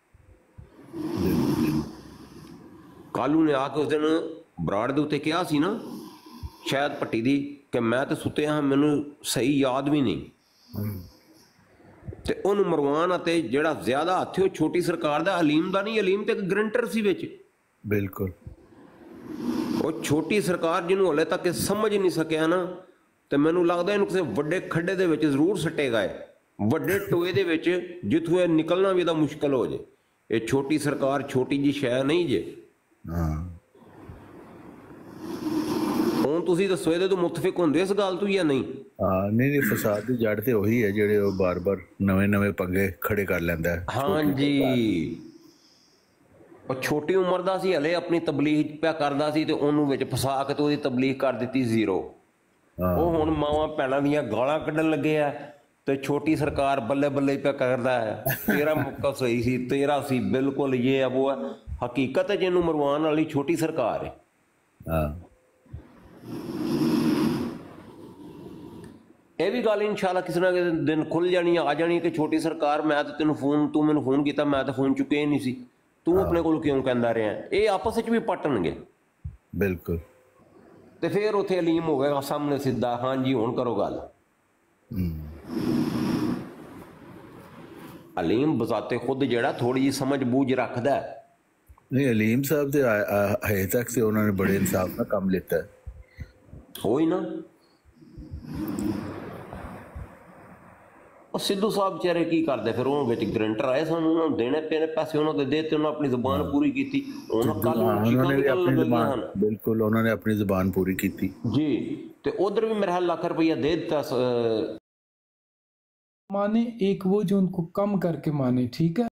कल उन्हें आके उस दिन बराड़ दे उत्ते कहा सी ना शायद भट्टी दी कि मैं तो सुते हाँ, मैनू सही याद भी नहीं, ਤੇ ਉਹਨੂੰ ਮਰਵਾਨ ਅਤੇ ਜਿਹੜਾ ਜ਼ਿਆਦਾ ਹੱਥ ਉਹ ਛੋਟੀ ਸਰਕਾਰ ਦਾ, ਅਲੀਮ ਦਾ ਨਹੀਂ। ਅਲੀਮ ਤੇ ਇੱਕ ਗਰੰਟਰ ਸੀ ਵਿੱਚ, ਬਿਲਕੁਲ। ਉਹ ਛੋਟੀ ਸਰਕਾਰ ਜਿਹਨੂੰ ਹਲੇ ਤੱਕ ਸਮਝ ਨਹੀਂ ਸਕਿਆ ਨਾ, ਤੇ ਮੈਨੂੰ ਲੱਗਦਾ ਇਹਨੂੰ ਕਿਸੇ ਵੱਡੇ ਖੱਡੇ ਦੇ ਵਿੱਚ ਜ਼ਰੂਰ ਸੱਟੇਗਾ, ਵੱਡੇ ਟੋਏ ਦੇ ਵਿੱਚ ਜਿੱਥੋਂ ਇਹ ਨਿਕਲਣਾ ਵੀ ਇਹਦਾ ਮੁਸ਼ਕਲ ਹੋ ਜੇ। ਇਹ ਛੋਟੀ ਸਰਕਾਰ ਛੋਟੀ ਜੀ ਸ਼ੈ ਨਹੀਂ ਜੇ। ਹੁਣ ਤੁਸੀਂ ਦੱਸੋ ਇਹਦੇ ਤੋਂ ਮੁਤਫਿਕ ਹੁੰਦੇ ਇਸ ਗੱਲ ਤੋਂ ਜਾਂ ਨਹੀਂ? ਹਾਂ ਨਹੀਂ, ਫਸਾਦ ਦੀ ਜੜ ਤੇ ਉਹੀ ਹੈ ਜਿਹੜੇ ਉਹ ਬਾਰ-ਬਾਰ ਨਵੇਂ ਪੰਗੇ ਖੜੇ ਕਰ ਲੈਂਦਾ ਹੈ। ਹਾਂਜੀ, ਉਹ ਛੋਟੀ ਉਮਰ ਦਾ ਸੀ, ਹਲੇ ਆਪਣੀ ਤਬਲੀਗ ਪਿਆ ਕਰਦਾ ਸੀ, ਤੇ ਉਹਨੂੰ ਵਿੱਚ ਫਸਾ ਕੇ ਤੇ ਉਹਦੀ ਤਬਲੀਗ ਕਰ ਦਿੱਤੀ ਜ਼ੀਰੋ। ਉਹ ਹੁਣ ਮਾਵਾਂ ਭੈਣਾਂ ਦੀਆਂ ਗਾਲਾਂ ਕੱਢਣ ਲੱਗੇ ਆ, ਤੇ ਛੋਟੀ ਸਰਕਾਰ ਬੱਲੇ ਬੱਲੇ ਪਿਆ ਕਰਦਾ ਹੈ। ਤੇਰਾ ਮੌਕਾ ਸਹੀ ਸੀ, ਤੇਰਾ ਸੀ ਬਿਲਕੁਲ ਇਹ ਆ ਉਹ ਹੈ। ਹਕੀਕਤ ਹੈ ਜਿਹਨੂੰ ਮਰਵਾਉਣ ਵਾਲੀ ਛੋਟੀ ਸਰਕਾਰ ਹੈ। ਇਹ ਵੀ ਗੱਲ ਇਨਸ਼ਾਅੱਲਾ ਕਿਸੇ ਨਾ ਕਿਸੇ ਦਿਨ ਖੁੱਲ ਜਾਣੀ, ਆ ਜਾਣੀ ਕਿ ਛੋਟੀ ਸਰਕਾਰ, ਮੈਂ ਤਾਂ ਤੈਨੂੰ ਫੋਨ, ਤੂੰ ਮੈਨੂੰ ਫੋਨ ਕੀਤਾ, ਮੈਂ ਤਾਂ ਫੋਨ ਚੁੱਕਿਆ ਹੀ ਨਹੀਂ ਸੀ, ਤੂੰ ਆਪਣੇ ਕੋਲ ਕਿਉਂ ਕਹਿੰਦਾ ਰਿਹਾ? ਇਹ ਆਪਸ ਵਿੱਚ ਵੀ ਪਟਣਗੇ। ਬਿਲਕੁਲ। ਤੇ ਫਿਰ ਉੱਥੇ ਅਲੀਮ ਹੋ ਗਿਆ ਸਾਹਮਣੇ ਸਿੱਧਾ, ਹਾਂਜੀ ਹੁਣ ਕਰੋ ਗੱਲ। ਅਲੀਮ ਬਜ਼ਾਤੇ ਖੁਦ ਜਿਹੜਾ ਥੋੜੀ ਜਿਹੀ ਸਮਝ ਬੂਝ ਰੱਖਦਾ। ਨਹੀਂ, ਅਲੀਮ ਸਾਹਿਬ ਦੇ ਹਜੇ ਤੱਕ ਤੇ ਉਹਨਾਂ ਨੇ ਬੜੇ ਇਨਸਾਫ ਨਾਲ ਕੰਮ ਲਿੱਤਾ ਹੈ। ਹੋਈ ਨਾ, ਉਹ ਸਿੱਧੂ ਸਾਹਿਬ ਵਿਚਾਰੇ ਕੀ ਕਰਦੇ ਫਿਰ? ਉਹ ਵਿੱਚ ਗਰੰਟਰ ਆਏ ਸਨ, ਉਹਨਾਂ ਨੂੰ ਦੇਣੇ ਪੈਣੇ ਪੈਸੇ, ਉਹਨਾਂ ਦੇ ਤੇ ਉਹਨਾਂ ਆਪਣੀ ਜ਼ੁਬਾਨ ਪੂਰੀ ਕੀਤੀ। ਬਿਲਕੁਲ, ਉਹਨਾਂ ਨੇ ਆਪਣੀ ਜ਼ੁਬਾਨ ਪੂਰੀ ਕੀਤੀ ਜੀ। ਤੇ उधर भी मेरा ख्याल लाख रुपया दे देता। माने एक वो जो उनको कम करके माने, ठीक है।